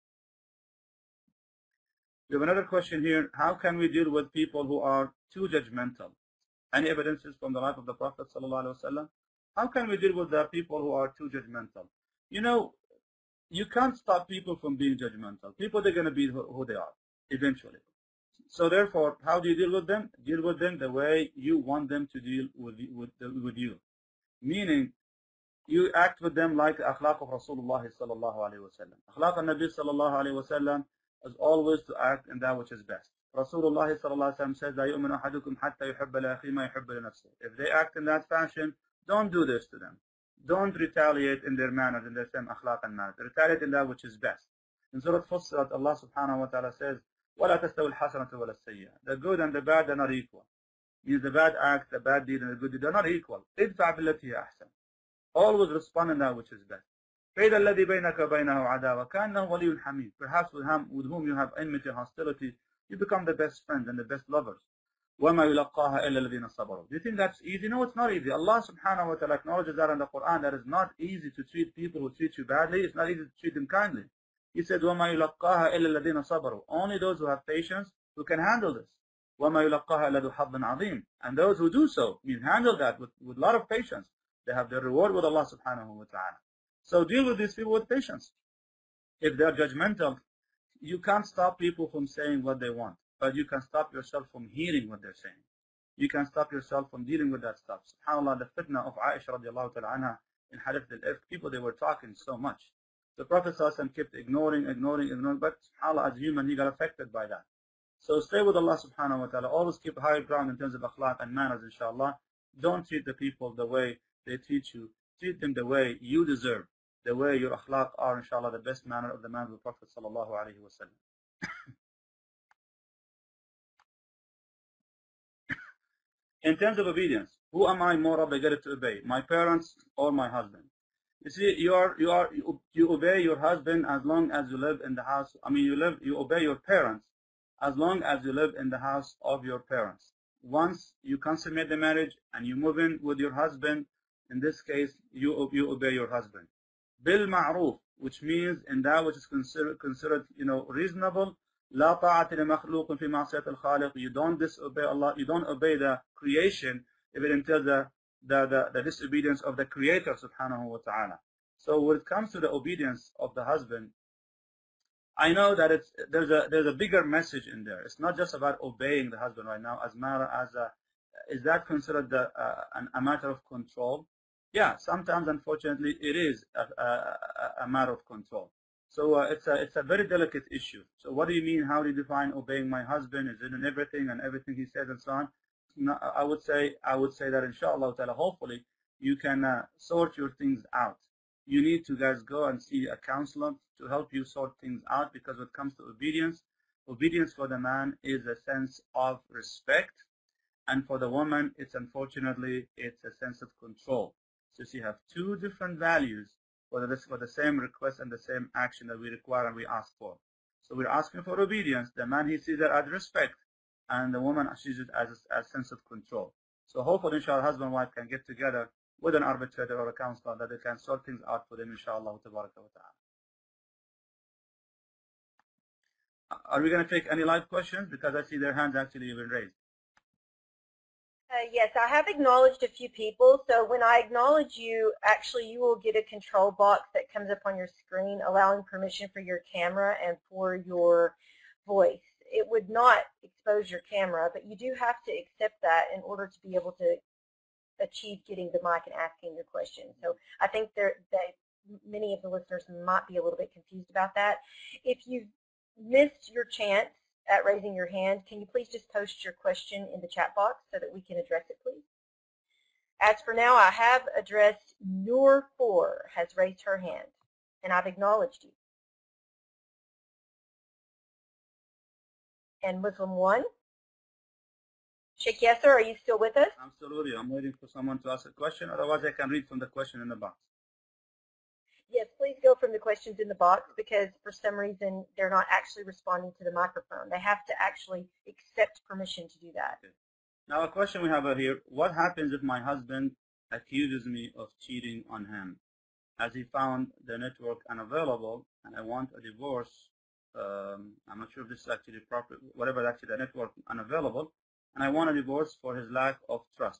We have another question here. How can we deal with people who are too judgmental? Any evidences from the life of the Prophet sallallahu alaihi wasallam? How can we deal with the people who are too judgmental? You know, you can't stop people from being judgmental. People, they're going to be who they are eventually. So therefore, how do you deal with them? Deal with them the way you want them to deal with you. Meaning, you act with them like the akhlaq of Rasulullah sallallahu alaihi wasallam. Akhlaq al-Nabi sallallahu alaihi wasallam is always to act in that which is best. Rasulullah sallallahu alaihi wasallam says, "La yu'minu ahadukum hatta yuhibba li akhihi ma yuhibbu li nafsihi." If they act in that fashion, don't do this to them. Don't retaliate in their manners, in their same akhlaq and manners. Retaliate in that which is best. In Surah Fussilat, Allah subhanahu wa ta'ala says, وَلَا تَسْتَوِ الْحَسَنَةُ وَلَا السَّيِّئَةُ. The good and the bad are not equal. Means the bad act, the bad deed, and the good deed are not equal. ادفع بالتي هي أحسن. Always respond in that which is best. فَإِذَا الَّذِي بَيْنَكَ وَبَيْنَهُ عَدَاوَةٌ كَأَنَّهُ وَلِيٌّ حَمِيمٌ. Perhaps with whom you have enmity and hostility, you become the best friends and the best lovers. وَمَا يُلَقَّاهَا إِلَّا الَّذِينَ صَبَرُوا. Do you think that's easy? No, it's not easy. Allah subhanahu wa ta'ala acknowledges that in the Quran, that it's not easy to treat people who treat you badly. It's not easy to treat them kindly. He said, وَمَا يُلَقَّاهَا إِلَّا الَّذِينَ صَبَرُوا. Only those who have patience who can handle this. وَمَا يُلَقَّاهَا إِلَّا ذُو حَظٍّ عَظِيمٍ. And those who do so, mean handle that with a lot of patience, they have their reward with Allah subhanahu wa ta'ala. So deal with these people with patience. If they're judgmental, you can't stop people from saying what they want, but you can stop yourself from hearing what they're saying. You can stop yourself from dealing with that stuff. SubhanAllah, the fitna of Aisha radiallahu ta'ala anha in Hadith al-Ifk, people, they were talking so much. The Prophet ﷺ kept ignoring, but SubhanAllah, as human, he got affected by that. So stay with Allah subhanahu wa ta'ala. Always keep high ground in terms of akhlaq and manners, inshallah. Don't treat the people the way they treat you. Treat them the way you deserve, the way your akhlaq are, inshallah, the best manner of the man of the Prophet sallallahu alaihi wasallam. In terms of obedience, who am I more obligated to obey, my parents or my husband? You see, you obey your husband as long as you live in the house. I mean, you obey your parents as long as you live in the house of your parents. Once you consummate the marriage and you move in with your husband, in this case, you obey your husband. Bil ma'ruf, which means in that which is considered reasonable. لا طاعة لمخلوق في معصية الخالق. You don't disobey Allah. You don't obey the creation if it entails the disobedience of the Creator subhanahu wa ta'ala. So when it comes to the obedience of the husband, I know that there's a bigger message in there. It's not just about obeying the husband right now. Is that considered a matter of control? Yeah, sometimes unfortunately it is a matter of control. So it's a very delicate issue. So what do you mean? How do you define obeying my husband? Is it in everything and everything he says and so on? No, I would say that inshallah ta'ala, hopefully you can sort your things out. You need to guys go and see a counselor to help you sort things out, because when it comes to obedience for the man is a sense of respect, and for the woman it's a sense of control. So you have two different values for the same request and the same action that we require and we ask for. So we're asking for obedience. The man, he sees it as respect, and the woman sees it as a sense of control. So hopefully, inshallah, husband and wife can get together with an arbitrator or a counselor that they can sort things out for them, inshallah. Are we going to take any live questions? Because I see their hands actually even raised. Yes, I have acknowledged a few people. So when I acknowledge you, actually you will get a control box that comes up on your screen allowing permission for your camera and for your voice. It would not expose your camera, but you do have to accept that in order to be able to achieve getting the mic and asking your question. So I think that many of the listeners might be a little bit confused about that. If you've missed your chance at raising your hand. Can you please just post your question in the chat box so that we can address it, please? As for now, I have addressed Noor4 has raised her hand, and I've acknowledged you. And Muslim1, Sheikh Yasser, are you still with us? Absolutely. I'm waiting for someone to ask a question. Otherwise, I can read from the question in the box. Yes, please go from the questions in the box because for some reason they're not actually responding to the microphone. They have to actually accept permission to do that. Okay. Now, a question we have here. What happens if my husband accuses me of cheating on him as he found the network unavailable and I want a divorce? I'm not sure if this is actually proper, whatever actually the network unavailable, and I want a divorce for his lack of trust.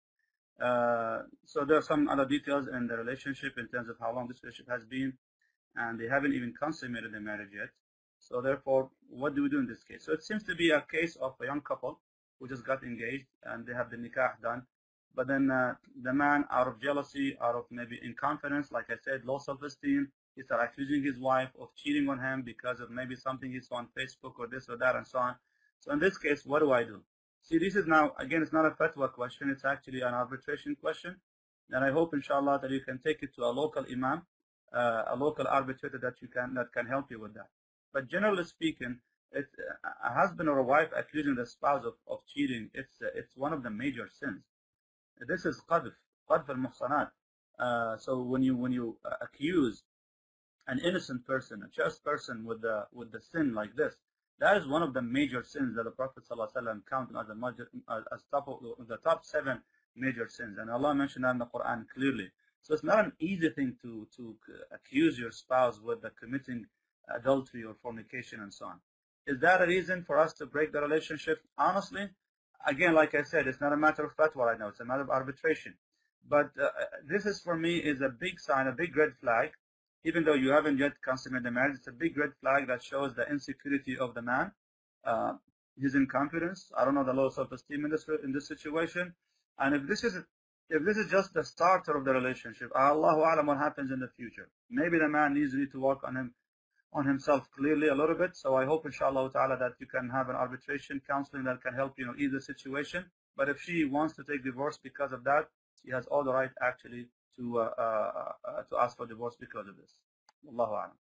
So there are some other details in the relationship in terms of how long this relationship has been, and they haven't even consummated the marriage yet. So therefore, what do we do in this case? So it seems to be a case of a young couple who just got engaged and they have the nikah done, but then the man, out of jealousy, out of maybe inconfidence, like I said, low self-esteem, he started accusing his wife of cheating on him because of maybe something he saw on Facebook or this or that and so on. So in this case, what do I do? See, this is now, again, it's not a fatwa question, it's actually an arbitration question. And I hope, inshallah, that you can take it to a local imam, a local arbitrator that can help you with that. But generally speaking, it's a husband or a wife accusing the spouse of cheating. It's one of the major sins. This is qadf al-muhsanat. So when you accuse an innocent person, a just person with the sin like this, that is one of the major sins that the Prophet ﷺ counted as the top 7 major sins. And Allah mentioned that in the Quran clearly. So it's not an easy thing to accuse your spouse with committing adultery or fornication and so on. Is that a reason for us to break the relationship? Honestly, again, like I said, it's not a matter of fatwa right now. It's a matter of arbitration. But this is, for me, is a big sign, a big red flag. Even though you haven't yet consummated the marriage, it's a big red flag that shows the insecurity of the man, his inconfidence. I don't know the low self-esteem in this situation. And if this is just the starter of the relationship, Allahu A'lam what happens in the future. Maybe the man needs to work on himself clearly a little bit. So I hope, inshallah ta'ala, that you can have an arbitration counseling that can help ease the situation. But if she wants to take divorce because of that, she has all the right actually to ask for divorce because of this. Allahu A'lam.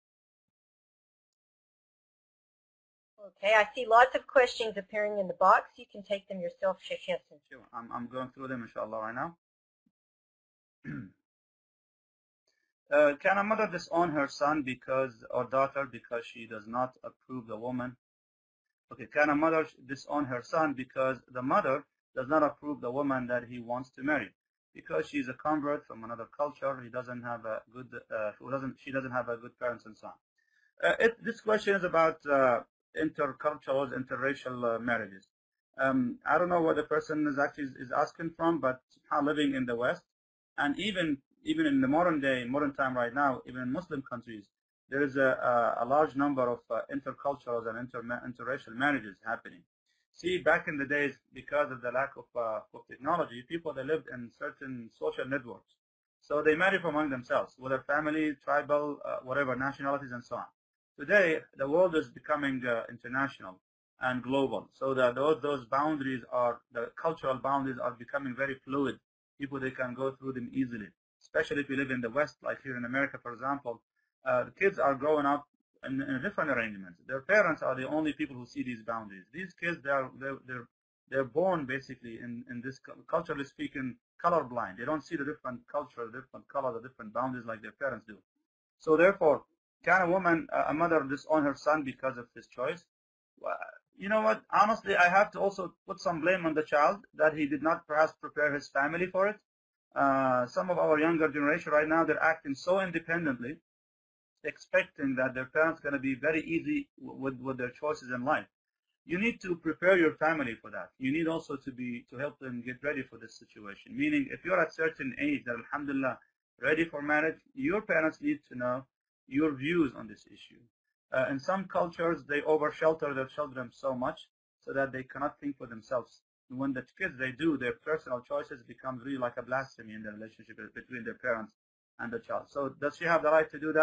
Okay, I see lots of questions appearing in the box. You can take them yourself, Sheikh Yasser. Sure. I'm going through them, inshallah, right now. Can a mother disown her son or daughter because she does not approve the woman? Okay, can a mother disown her son because the mother does not approve the woman that he wants to marry? Because she's a convert from another culture, he doesn't have a good, she doesn't have a good parents and so on. This question is about intercultural, interracial marriages. I don't know where the person is asking from, but living in the West, and even in the modern time right now, even in Muslim countries, there is a large number of intercultural and interracial marriages happening. See, back in the days, because of the lack of technology, people, they lived in certain social networks. So they marry among themselves, whether family, tribal, whatever, nationalities, and so on. Today, the world is becoming international and global. So that those boundaries the cultural boundaries are becoming very fluid. People, they can go through them easily, especially if you live in the West, like here in America, for example. The kids are growing up in a different arrangement. Their parents are the only people who see these boundaries. These kids, they're born basically in this, culturally speaking, colorblind. They don't see the different culture, the different color, the different boundaries like their parents do. So therefore, can a mother disown her son because of his choice? Well, you know what? Honestly, I have to also put some blame on the child that he did not perhaps prepare his family for it. Some of our younger generation right now, they're acting so independently, expecting that their parents are going to be very easy with their choices in life. You need to prepare your family for that. You need also to help them get ready for this situation. Meaning, if you're at a certain age that, alhamdulillah, ready for marriage, your parents need to know your views on this issue. In some cultures, they over-shelter their children so much so that they cannot think for themselves. When the kids, they do, their personal choices become really like a blasphemy in the relationship between their parents and the child. So does she have the right to do that?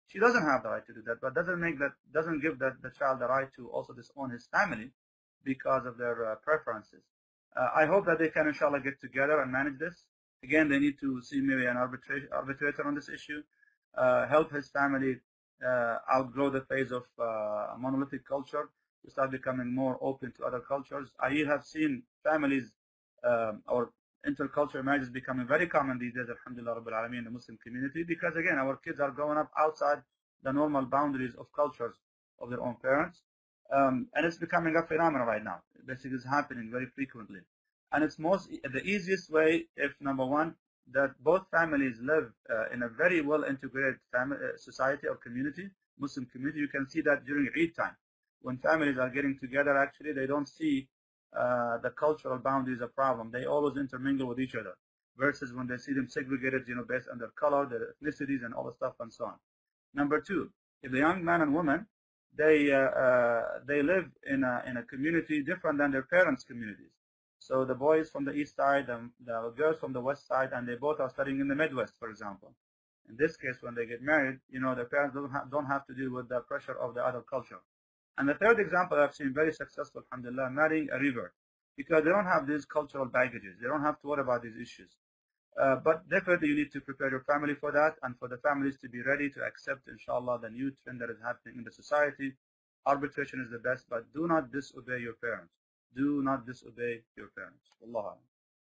She doesn't have the right to do that, but doesn't give the child the right to also disown his family because of their preferences. I hope that they can, inshallah, get together and manage this. Again, they need to see maybe an arbitrator on this issue, help his family outgrow the phase of monolithic culture, to start becoming more open to other cultures. I have seen families or intercultural marriages becoming very common these days, alhamdulillah rabbil alameen, in the Muslim community, because again, our kids are growing up outside the normal boundaries of cultures of their own parents. And it's becoming a phenomenon right now. Basically, it's happening very frequently. And it's the easiest way if, number one, that both families live in a very well integrated society or community, Muslim community. You can see that during Eid time. When families are getting together, actually, they don't see the cultural boundaries a problem. They always intermingle with each other, versus when they see them segregated, based on their color, their ethnicities, and all the stuff and so on. Number two, if the young man and woman, they live in a community different than their parents' communities. So the boys from the east side and the girls from the west side, and they both are studying in the Midwest, for example. In this case, when they get married, their parents don't have to deal with the pressure of the other culture. And the third example I've seen very successful, alhamdulillah, marrying a revert, because they don't have these cultural baggages. They don't have to worry about these issues. But definitely you need to prepare your family for that, and for the families to be ready to accept, inshallah, the new trend that is happening in the society. Arbitration is the best, but do not disobey your parents. Do not disobey your parents. Wallahu a'lam.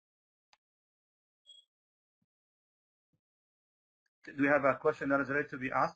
Do we have a question that is ready to be asked?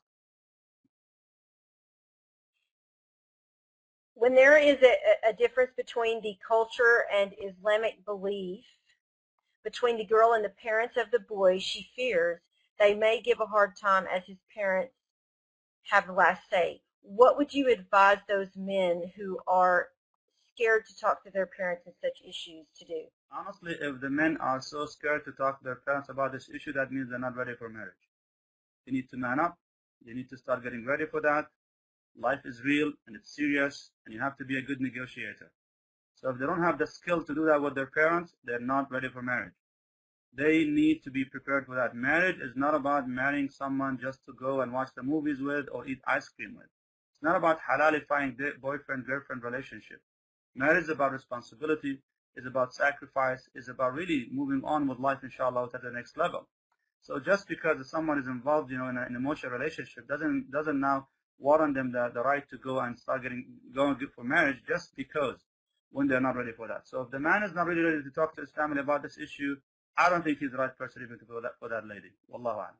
When there is a difference between the culture and Islamic belief between the girl and the parents of the boy, she fears they may give a hard time as his parents have the last say. What would you advise those men who are scared to talk to their parents in such issues to do? Honestly, if the men are so scared to talk to their parents about this issue, that means they're not ready for marriage. They need to man up. They need to start getting ready for that. Life is real and it's serious, and you have to be a good negotiator. So if they don't have the skill to do that with their parents, they're not ready for marriage. They need to be prepared for that. Marriage is not about marrying someone just to go and watch the movies with or eat ice cream with. It's not about halalifying the boyfriend-girlfriend relationship. Marriage is about responsibility, is about sacrifice, is about really moving on with life, inshallah, to the next level. So just because someone is involved, in an emotional relationship doesn't now warrant them the right to go and start going for marriage, just because when they're not ready for that. So if the man is not really ready to talk to his family about this issue, I don't think he's the right person even for that lady. Wallahu a'lam.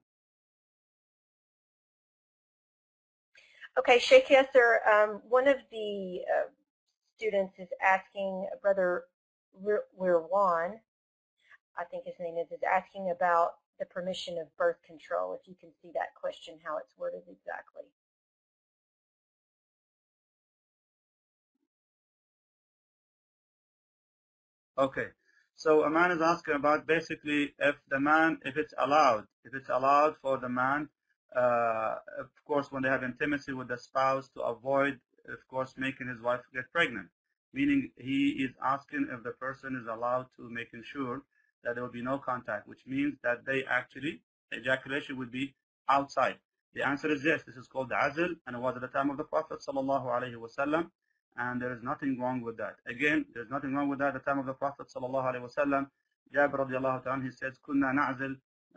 Okay, Sheikh Yasser, one of the students is asking, Brother Wirwan, I think his name is asking about the permission of birth control. If you can see that question, how it's worded exactly. Okay, so a man is asking about basically if it's allowed for the man, of course, when they have intimacy with the spouse, to avoid, of course, making his wife get pregnant. Meaning he is asking if the person is allowed to making sure that there will be no contact, which means that ejaculation would be outside. The answer is yes. This is called the azl, and it was at the time of the Prophet sallallahu alaihi wasallam. And there is nothing wrong with that. Again, there's nothing wrong with that. At the time of the Prophet sallallahu alaihi wasallam, Jabir radiallahu ta'ala, he says, "Kunna na'zil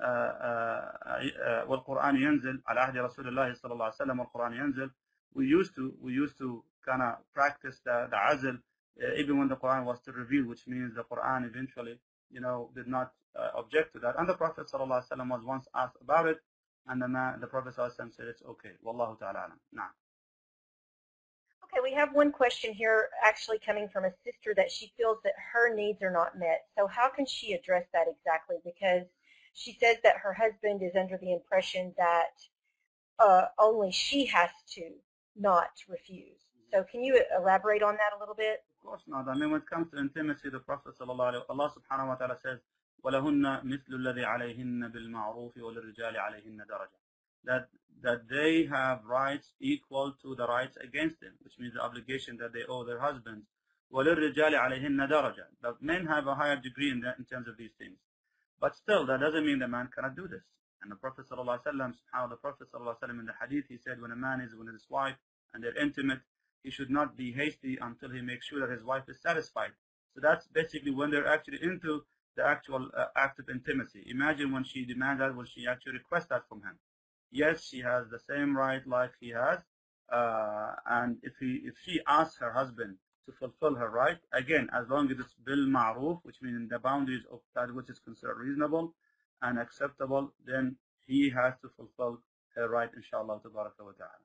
wal Quran yanzil ala ahdi Rasulullah sallallahu alaihi wasallam wal Quran yanzil." We used to kind of practice the azl even when the Quran was to reveal, which means the Quran eventually, did not object to that. And the Prophet sallallahu alaihi wasallam was once asked about it, and the Prophet sallallahu alaihi wasallam said it's okay. Wallahu ta'ala alam. Nah. Okay, we have one question here actually coming from a sister that she feels that her needs are not met. So how can she address that exactly? Because she says that her husband is under the impression that only she has to not refuse. So can you elaborate on that a little bit? Of course not. I mean, when it comes to intimacy, the Prophet Allah subhanahu wa ta'ala says, وَلَهُنَّ مِثْلُ الَّذِي عَلَيْهِنَّ بِالْمَعْرُوفِ وَلِلرِّجَالِ عَلَيْهِنَّ دَرَجَةٌ. That they have rights equal to the rights against them, which means the obligation that they owe their husbands. وَلِلرِّجَالِ عَلَيْهِنَّ دَرَجَةٌ. The men have a higher degree in terms of these things. But still, that doesn't mean the man cannot do this. And the Prophet ﷺ, subhanAllah, the Prophet ﷺ in the hadith, he said when a man is with his wife and they're intimate, he should not be hasty until he makes sure that his wife is satisfied. So that's basically when they're actually into the actual act of intimacy. Imagine when she demands that, when she actually requests that from him. Yes, she has the same right like he has, and if she asks her husband to fulfill her right, again, as long as it's bil ma'ruf, which means in the boundaries of that which is considered reasonable and acceptable, then he has to fulfill her right, inshallah tabaraka wa ta'ala.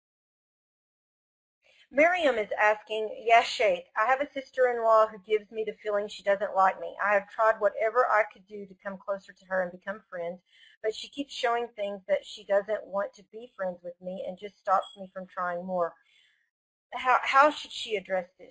Miriam is asking, yes, Sheikh, I have a sister-in-law who gives me the feeling she doesn't like me. I have tried whatever I could do to come closer to her and become friends, but she keeps showing things that she doesn't want to be friends with me and just stops me from trying more. How should she address this?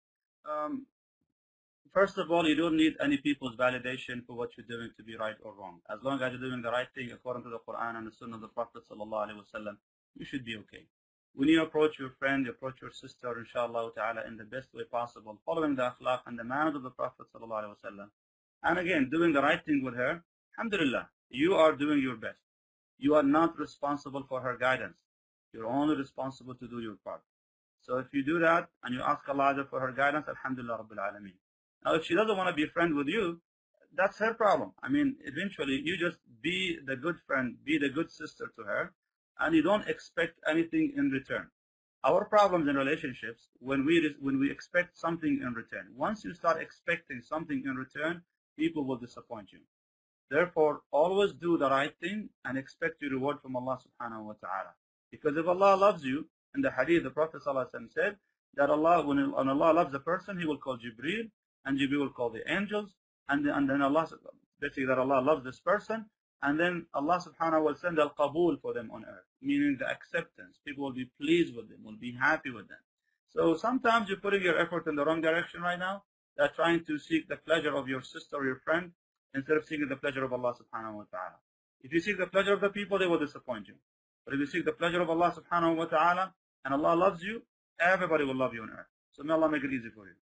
First of all, you don't need any people's validation for what you're doing to be right or wrong. As long as you're doing the right thing according to the Quran and the Sunnah of the Prophet ﷺ, you should be okay. When you approach your friend, you approach your sister, inshallah ta'ala, in the best way possible, following the akhlaq and the manners of the Prophet ﷺ, and again, doing the right thing with her, alhamdulillah, you are doing your best. You are not responsible for her guidance. You're only responsible to do your part. So if you do that and you ask Allah for her guidance, alhamdulillah rabbil alameen. Now if she doesn't want to be a friend with you, that's her problem. I mean, eventually you just be the good friend, be the good sister to her, and you don't expect anything in return. Our problems in relationships, when we expect something in return. Once you start expecting something in return, people will disappoint you. Therefore, always do the right thing and expect your reward from Allah subhanahu wa ta'ala. Because if Allah loves you, in the hadith, the Prophet ﷺ said that when Allah loves a person, He will call Jibreel, and Jibreel will call the angels, and then Allah, basically that Allah loves this person, and then Allah subhanahu will send al-qabul for them on earth, meaning the acceptance. People will be pleased with them, will be happy with them. So sometimes you're putting your effort in the wrong direction right now. They're trying to seek the pleasure of your sister or your friend instead of seeking the pleasure of Allah subhanahu wa ta'ala. If you seek the pleasure of the people, they will disappoint you. But if you seek the pleasure of Allah subhanahu wa ta'ala, and Allah loves you, everybody will love you on earth. So may Allah make it easy for you.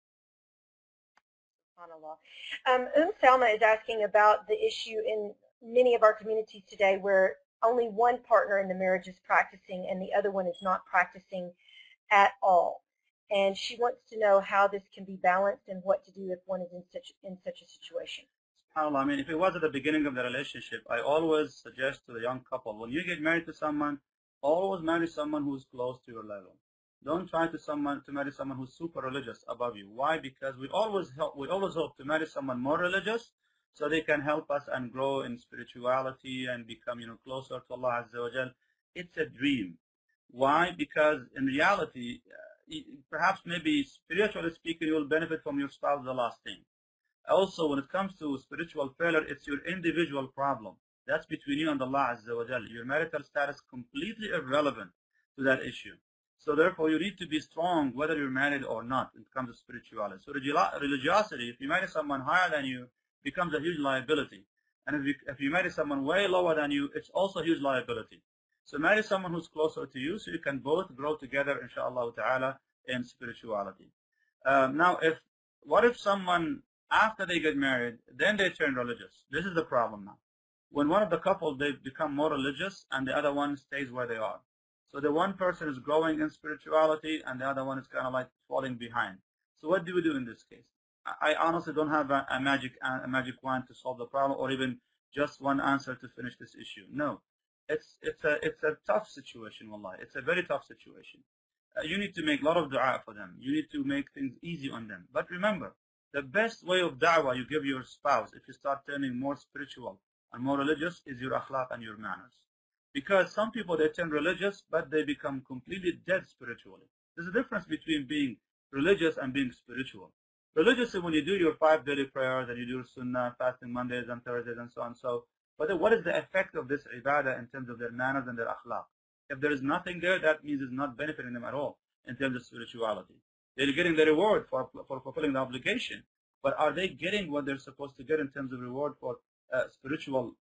SubhanAllah. Salma is asking about the issue in many of our communities today where only one partner in the marriage is practicing and the other one is not practicing at all. And she wants to know how this can be balanced and what to do if one is in such a situation. SubhanAllah, I mean, if it was at the beginning of the relationship, I always suggest to the young couple, when you get married to someone, always marry someone who's close to your level. Don't try to marry someone who's super religious above you. Why? Because we always hope to marry someone more religious so they can help us and grow in spirituality and become, closer to Allah Azza wa Jal. It's a dream. Why? Because in reality, perhaps maybe spiritually speaking, you will benefit from your spouse the last thing. Also, when it comes to spiritual failure, it's your individual problem. That's between you and Allah Azza wa Jal. Your marital status is completely irrelevant to that issue. So therefore, you need to be strong whether you're married or not when it comes to spirituality. So religiosity, if you marry someone higher than you, becomes a huge liability. And if you marry someone way lower than you, it's also a huge liability. So marry someone who's closer to you so you can both grow together, inshallah ta'ala, in spirituality. Now, what if someone, after they get married, then they turn religious? This is the problem now. When one of the couple, they become more religious and the other one stays where they are. So the one person is growing in spirituality and the other one is kind of like falling behind. So what do we do in this case? I honestly don't have a magic wand to solve the problem or even just one answer to finish this issue. No, it's a tough situation, wallahi. It's a very tough situation. You need to make a lot of dua for them. You need to make things easy on them. But remember, the best way of da'wah you give your spouse if you start turning more spiritual and more religious is your akhlaq and your manners. Because some people, they turn religious, but they become completely dead spiritually. There's a difference between being religious and being spiritual. Religious is when you do your 5 daily prayers and you do sunnah, fasting Mondays and Thursdays and so on. But what is the effect of this ibadah in terms of their manners and their akhlaq? If there is nothing there, that means it's not benefiting them at all in terms of spirituality. They're getting the reward for fulfilling the obligation. But are they getting what they're supposed to get in terms of reward for spiritual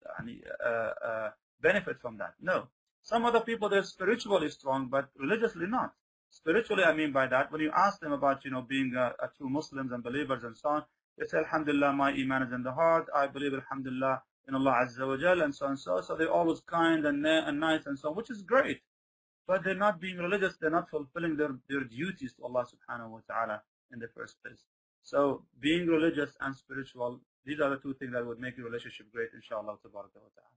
benefit from that? No. Some other people, they're spiritually strong, but religiously not. Spiritually, I mean by that, when you ask them about, being a true Muslims and believers and so on, they say, alhamdulillah, my iman is in the heart. I believe, alhamdulillah, in Allah Azza wa Jal and so and so. So they're always kind and nice and so on, which is great. But they're not being religious. They're not fulfilling their duties to Allah subhanahu wa ta'ala in the first place. So being religious and spiritual, these are the two things that would make your relationship great, inshallah tabaraka wa ta'ala.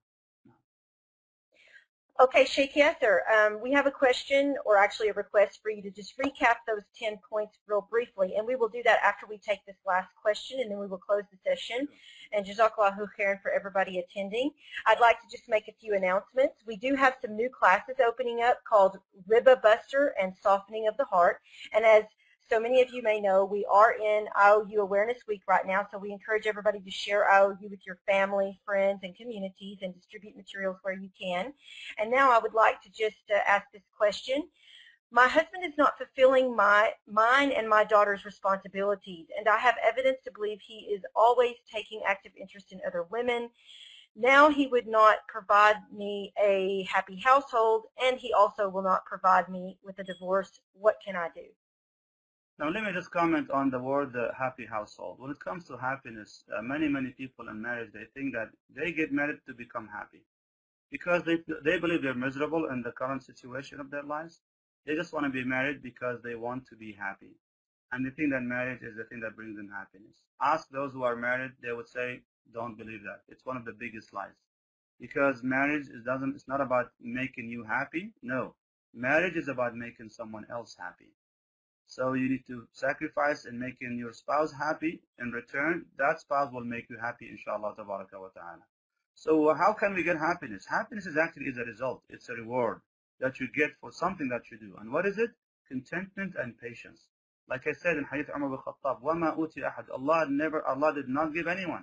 Okay, Sheikh Yasser, we have a question, or actually a request for you to just recap those 10 points real briefly, and we will do that after we take this last question, and then we will close the session. And Jazakallahu khairan for everybody attending. I'd like to just make a few announcements. We do have some new classes opening up called Riba Buster and Softening of the Heart, and as so many of you may know, we are in IOU Awareness Week right now, so we encourage everybody to share IOU with your family, friends, and communities and distribute materials where you can. And now I would like to just ask this question. My husband is not fulfilling mine and my daughter's responsibilities, and I have evidence to believe he is always taking active interest in other women. Now he would not provide me a happy household, and he also will not provide me with a divorce. What can I do? Now, let me just comment on the word happy household. When it comes to happiness, many people in marriage, they think that they get married to become happy because they believe they're miserable in the current situation of their lives. They just want to be married because they want to be happy. And they think that marriage is the thing that brings them happiness. Ask those who are married, they would say, don't believe that. It's one of the biggest lies. Because marriage it's not about making you happy. No. Marriage is about making someone else happy. So you need to sacrifice in making your spouse happy. In return, that spouse will make you happy, inshallah, tabaraka wa ta'ala. So how can we get happiness? Happiness is actually a result. It's a reward that you get for something that you do. And what is it? Contentment and patience. Like I said in Hadith Umar bin Khattab, وَمَا أُوتِيَ أَحَدٍ. Allah did not give anyone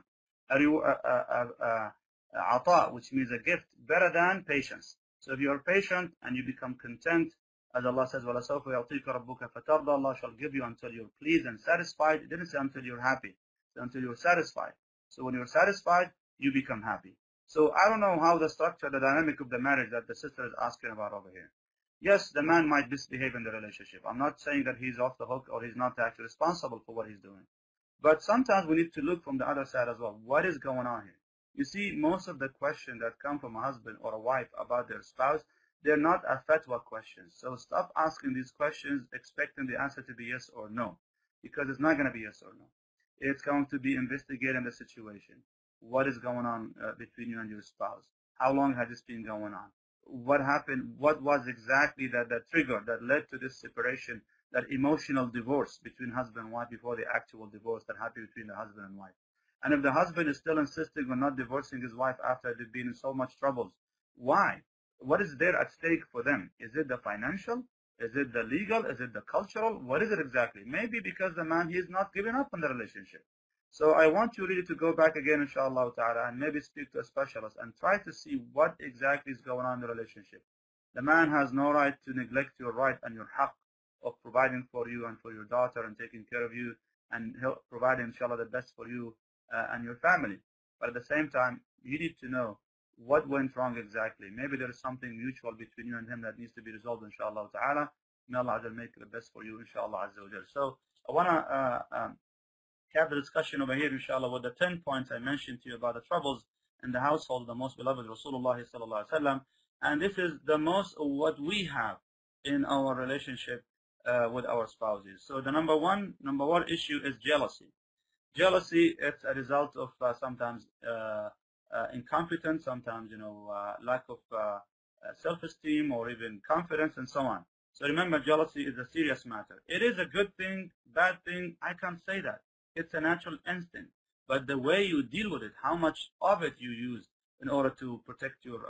a ata, which means a gift, better than patience. So if you are patient and you become content, as Allah says, وَلَسَوْفَ يَعْطِيكَ رَبُّكَ فَتَرْضَى. Allah shall give you until you're pleased and satisfied. It didn't say until you're happy. It said until you're satisfied. So when you're satisfied, you become happy. So I don't know how the structure, the dynamic of the marriage that the sister is asking about over here. Yes, the man might misbehave in the relationship. I'm not saying that he's off the hook or he's not actually responsible for what he's doing. But sometimes we need to look from the other side as well. What is going on here? You see, most of the questions that come from a husband or a wife about their spouse, they're not a fatwa questions. So stop asking these questions expecting the answer to be yes or no, because it's not going to be yes or no. It's going to be investigating the situation. What is going on between you and your spouse? How long has this been going on? What happened? What was exactly the trigger that led to this separation, that emotional divorce between husband and wife before the actual divorce that happened between the husband and wife? And if the husband is still insisting on not divorcing his wife after they've been in so much troubles, why? What is there at stake for them? Is it the financial? Is it the legal? Is it the cultural? What is it exactly? Maybe because the man, he is not giving up on the relationship. So I want you really to go back again, inshallah ta'ala, and maybe speak to a specialist and try to see what exactly is going on in the relationship. The man has no right to neglect your right and your haqq of providing for you and for your daughter and taking care of you and providing, inshallah, the best for you and your family. But at the same time, you need to know what went wrong exactly. Maybe there is something mutual between you and him that needs to be resolved, inshallah ta'ala. May Allah make the best for you, inshallah azza wa jal. So I want to have the discussion over here, inshallah, with the 10 points I mentioned to you about the troubles in the household of the most beloved Rasulullah sallallahu alaihi wasallam. And this is the most of what we have in our relationship with our spouses. So the number one issue is jealousy. Jealousy is a result of sometimes incompetence, sometimes lack of self-esteem or even confidence and so on. So remember, jealousy is a serious matter. It is a good thing, bad thing, I can't say that. It's a natural instinct. But the way you deal with it, how much of it you use in order to protect your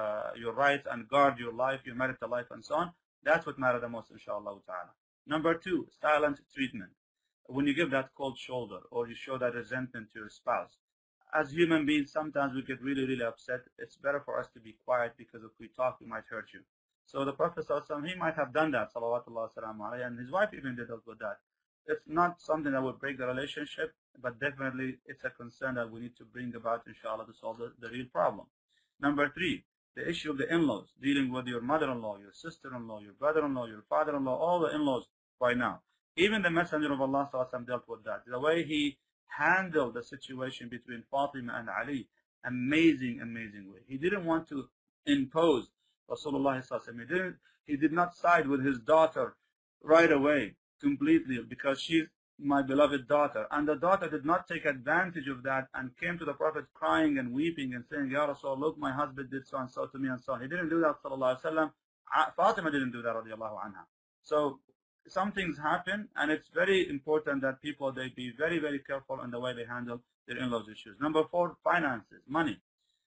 rights and guard your life, your marital life and so on, that's what matters the most, inshallah ta'ala. Number two, silent treatment. When you give that cold shoulder or you show that resentment to your spouse, as human beings, sometimes we get really upset. It's better for us to be quiet because if we talk, we might hurt you. So the Prophet ﷺ, he might have done that, salawatullah wasalam alayhi, and his wife even did with that. It's not something that would break the relationship, but definitely it's a concern that we need to bring about, inshallah, to solve the real problem. Number three, the issue of the in-laws, dealing with your mother-in-law, your sister-in-law, your brother-in-law, your father-in-law, all the in-laws right now. Even the Messenger of Allah ﷺ dealt with that. The way he handled the situation between Fatima and Ali amazing, amazing way. He didn't want to impose Rasulullah sallallahu alaihi wasallam. He did not side with his daughter right away completely because she's my beloved daughter. And the daughter did not take advantage of that and came to the Prophet crying and weeping and saying, Ya Rasul, look, my husband did so and so to me and so on. He didn't do that, sallallahu alaihi wasallam. Fatima didn't do that, radiallahu anha. So some things happen, and it's very important that people, they be very, very careful in the way they handle their in-laws issues. Number 4, finances, money.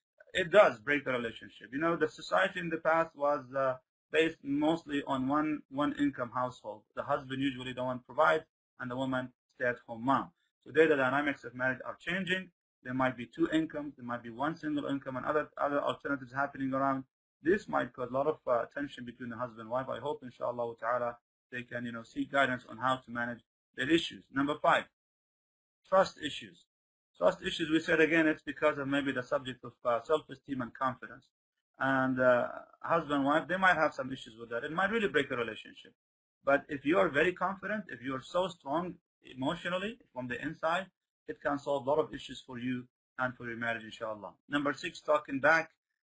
It does break the relationship. You know, the society in the past was based mostly on one income household. The husband usually the one provides, and the woman stay-at-home mom. Today, the dynamics of marriage are changing. There might be 2 incomes, there might be 1 single income, and other alternatives happening around. This might cause a lot of tension between the husband and wife. I hope, inshallah ta'ala, they can, you know, seek guidance on how to manage their issues. Number 5, trust issues. Trust issues, we said again, it's because of maybe the subject of self-esteem and confidence. And husband and wife, they might have some issues with that. It might really break the relationship. But if you are very confident, if you are so strong emotionally from the inside, it can solve a lot of issues for you and for your marriage, inshallah. Number 6, talking back.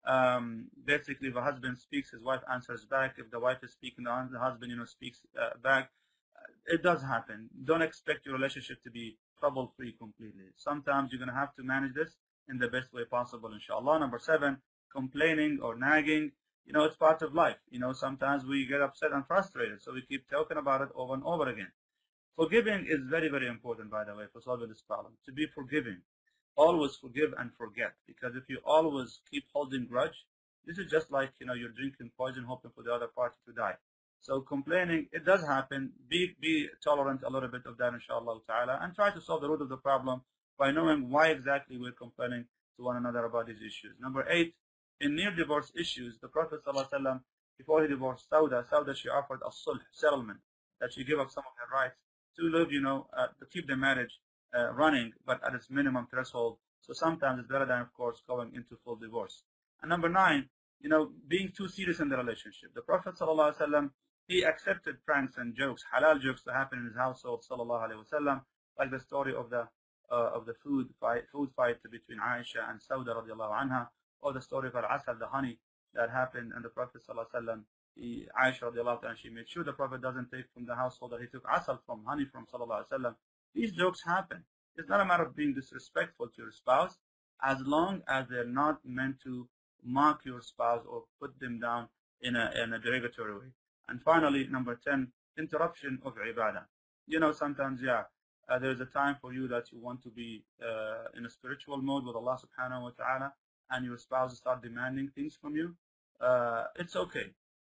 Basically, if a husband speaks, his wife answers back. If the wife is speaking, the husband, you know, speaks back. It does happen. Don't expect your relationship to be trouble-free completely. Sometimes you're going to have to manage this in the best way possible, inshallah. Number 7, complaining or nagging. You know, it's part of life. You know, sometimes we get upset and frustrated, so we keep talking about it over and over again. Forgiving is very, very important, by the way, for solving this problem. To be forgiving. Always forgive and forget. Because if you always keep holding grudge, this is just like, you know, you're drinking poison hoping for the other party to die. So complaining, it does happen. Be tolerant a little bit of that, inshallah ta'ala, and try to solve the root of the problem by knowing why exactly we're complaining to one another about these issues. Number 8, in near divorce issues, the Prophet ﷺ, before he divorced Sauda, she offered a sulh, settlement, that she gave up some of her rights to live, you know, to keep the marriage running, but at its minimum threshold. So sometimes it's better than, of course, going into full divorce. And number 9, you know, being too serious in the relationship. The Prophet ﷺ, he accepted pranks and jokes, halal jokes to happen in his household, sallallahu alaihi wasallam, like the story of the food fight between Aisha and Sauda radiallahu anha, or the story of al-asal, the honey that happened, and the Prophet sallallahu alaihi wasallam, Aisha radiallahu anha, she made sure the Prophet doesn't take from the household that he took asal from, honey from, sallallahu alaihi wasallam. These jokes happen. It's not a matter of being disrespectful to your spouse, as long as they're not meant to mock your spouse or put them down in a derogatory way. And finally, number 10, interruption of ibadah. You know, sometimes, there's a time for you that you want to be in a spiritual mode with Allah subhanahu wa ta'ala, and your spouse start demanding things from you. It's okay.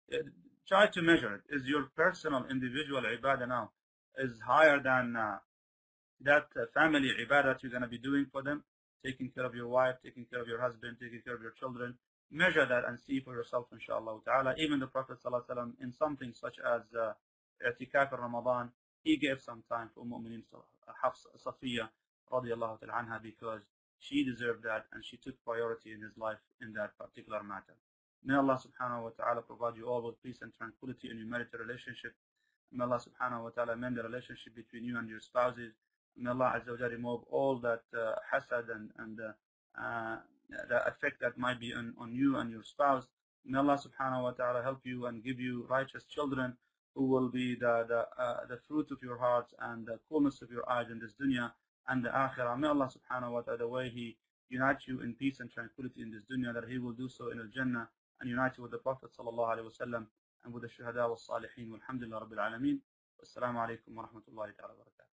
Try to measure it. Is your personal, individual ibadah now is higher than that family ibadah that you're going to be doing for them, taking care of your wife, taking care of your husband, taking care of your children? Measure that and see for yourself, inshallah ta'ala. Even the Prophet ﷺ, in something such as i'tikaf in Ramadan, he gave some time for Mu'mineen Hafs Safiya radiallahu ta'ala anha, because she deserved that and she took priority in his life in that particular matter. May Allah subhanahu wa ta'ala provide you all with peace and tranquility in your marital relationship. May Allah subhanahu wa ta'ala mend the relationship between you and your spouses. May Allah azza wa jalla remove all that hasad and the effect that might be on you and your spouse. May Allah subhanahu wa ta'ala help you and give you righteous children who will be the fruit of your hearts and the coolness of your eyes in this dunya and the akhirah. May Allah subhanahu wa ta'ala, the way He unites you in peace and tranquility in this dunya, that He will do so in al-Jannah, and unite you with the Prophet sallallahu alaihi wasallam and with the shuhada wal salihin. Walhamdulillah rabbil alameen. Wassalamu alaikum wa rahmatullahi ta'ala wa barakatuh.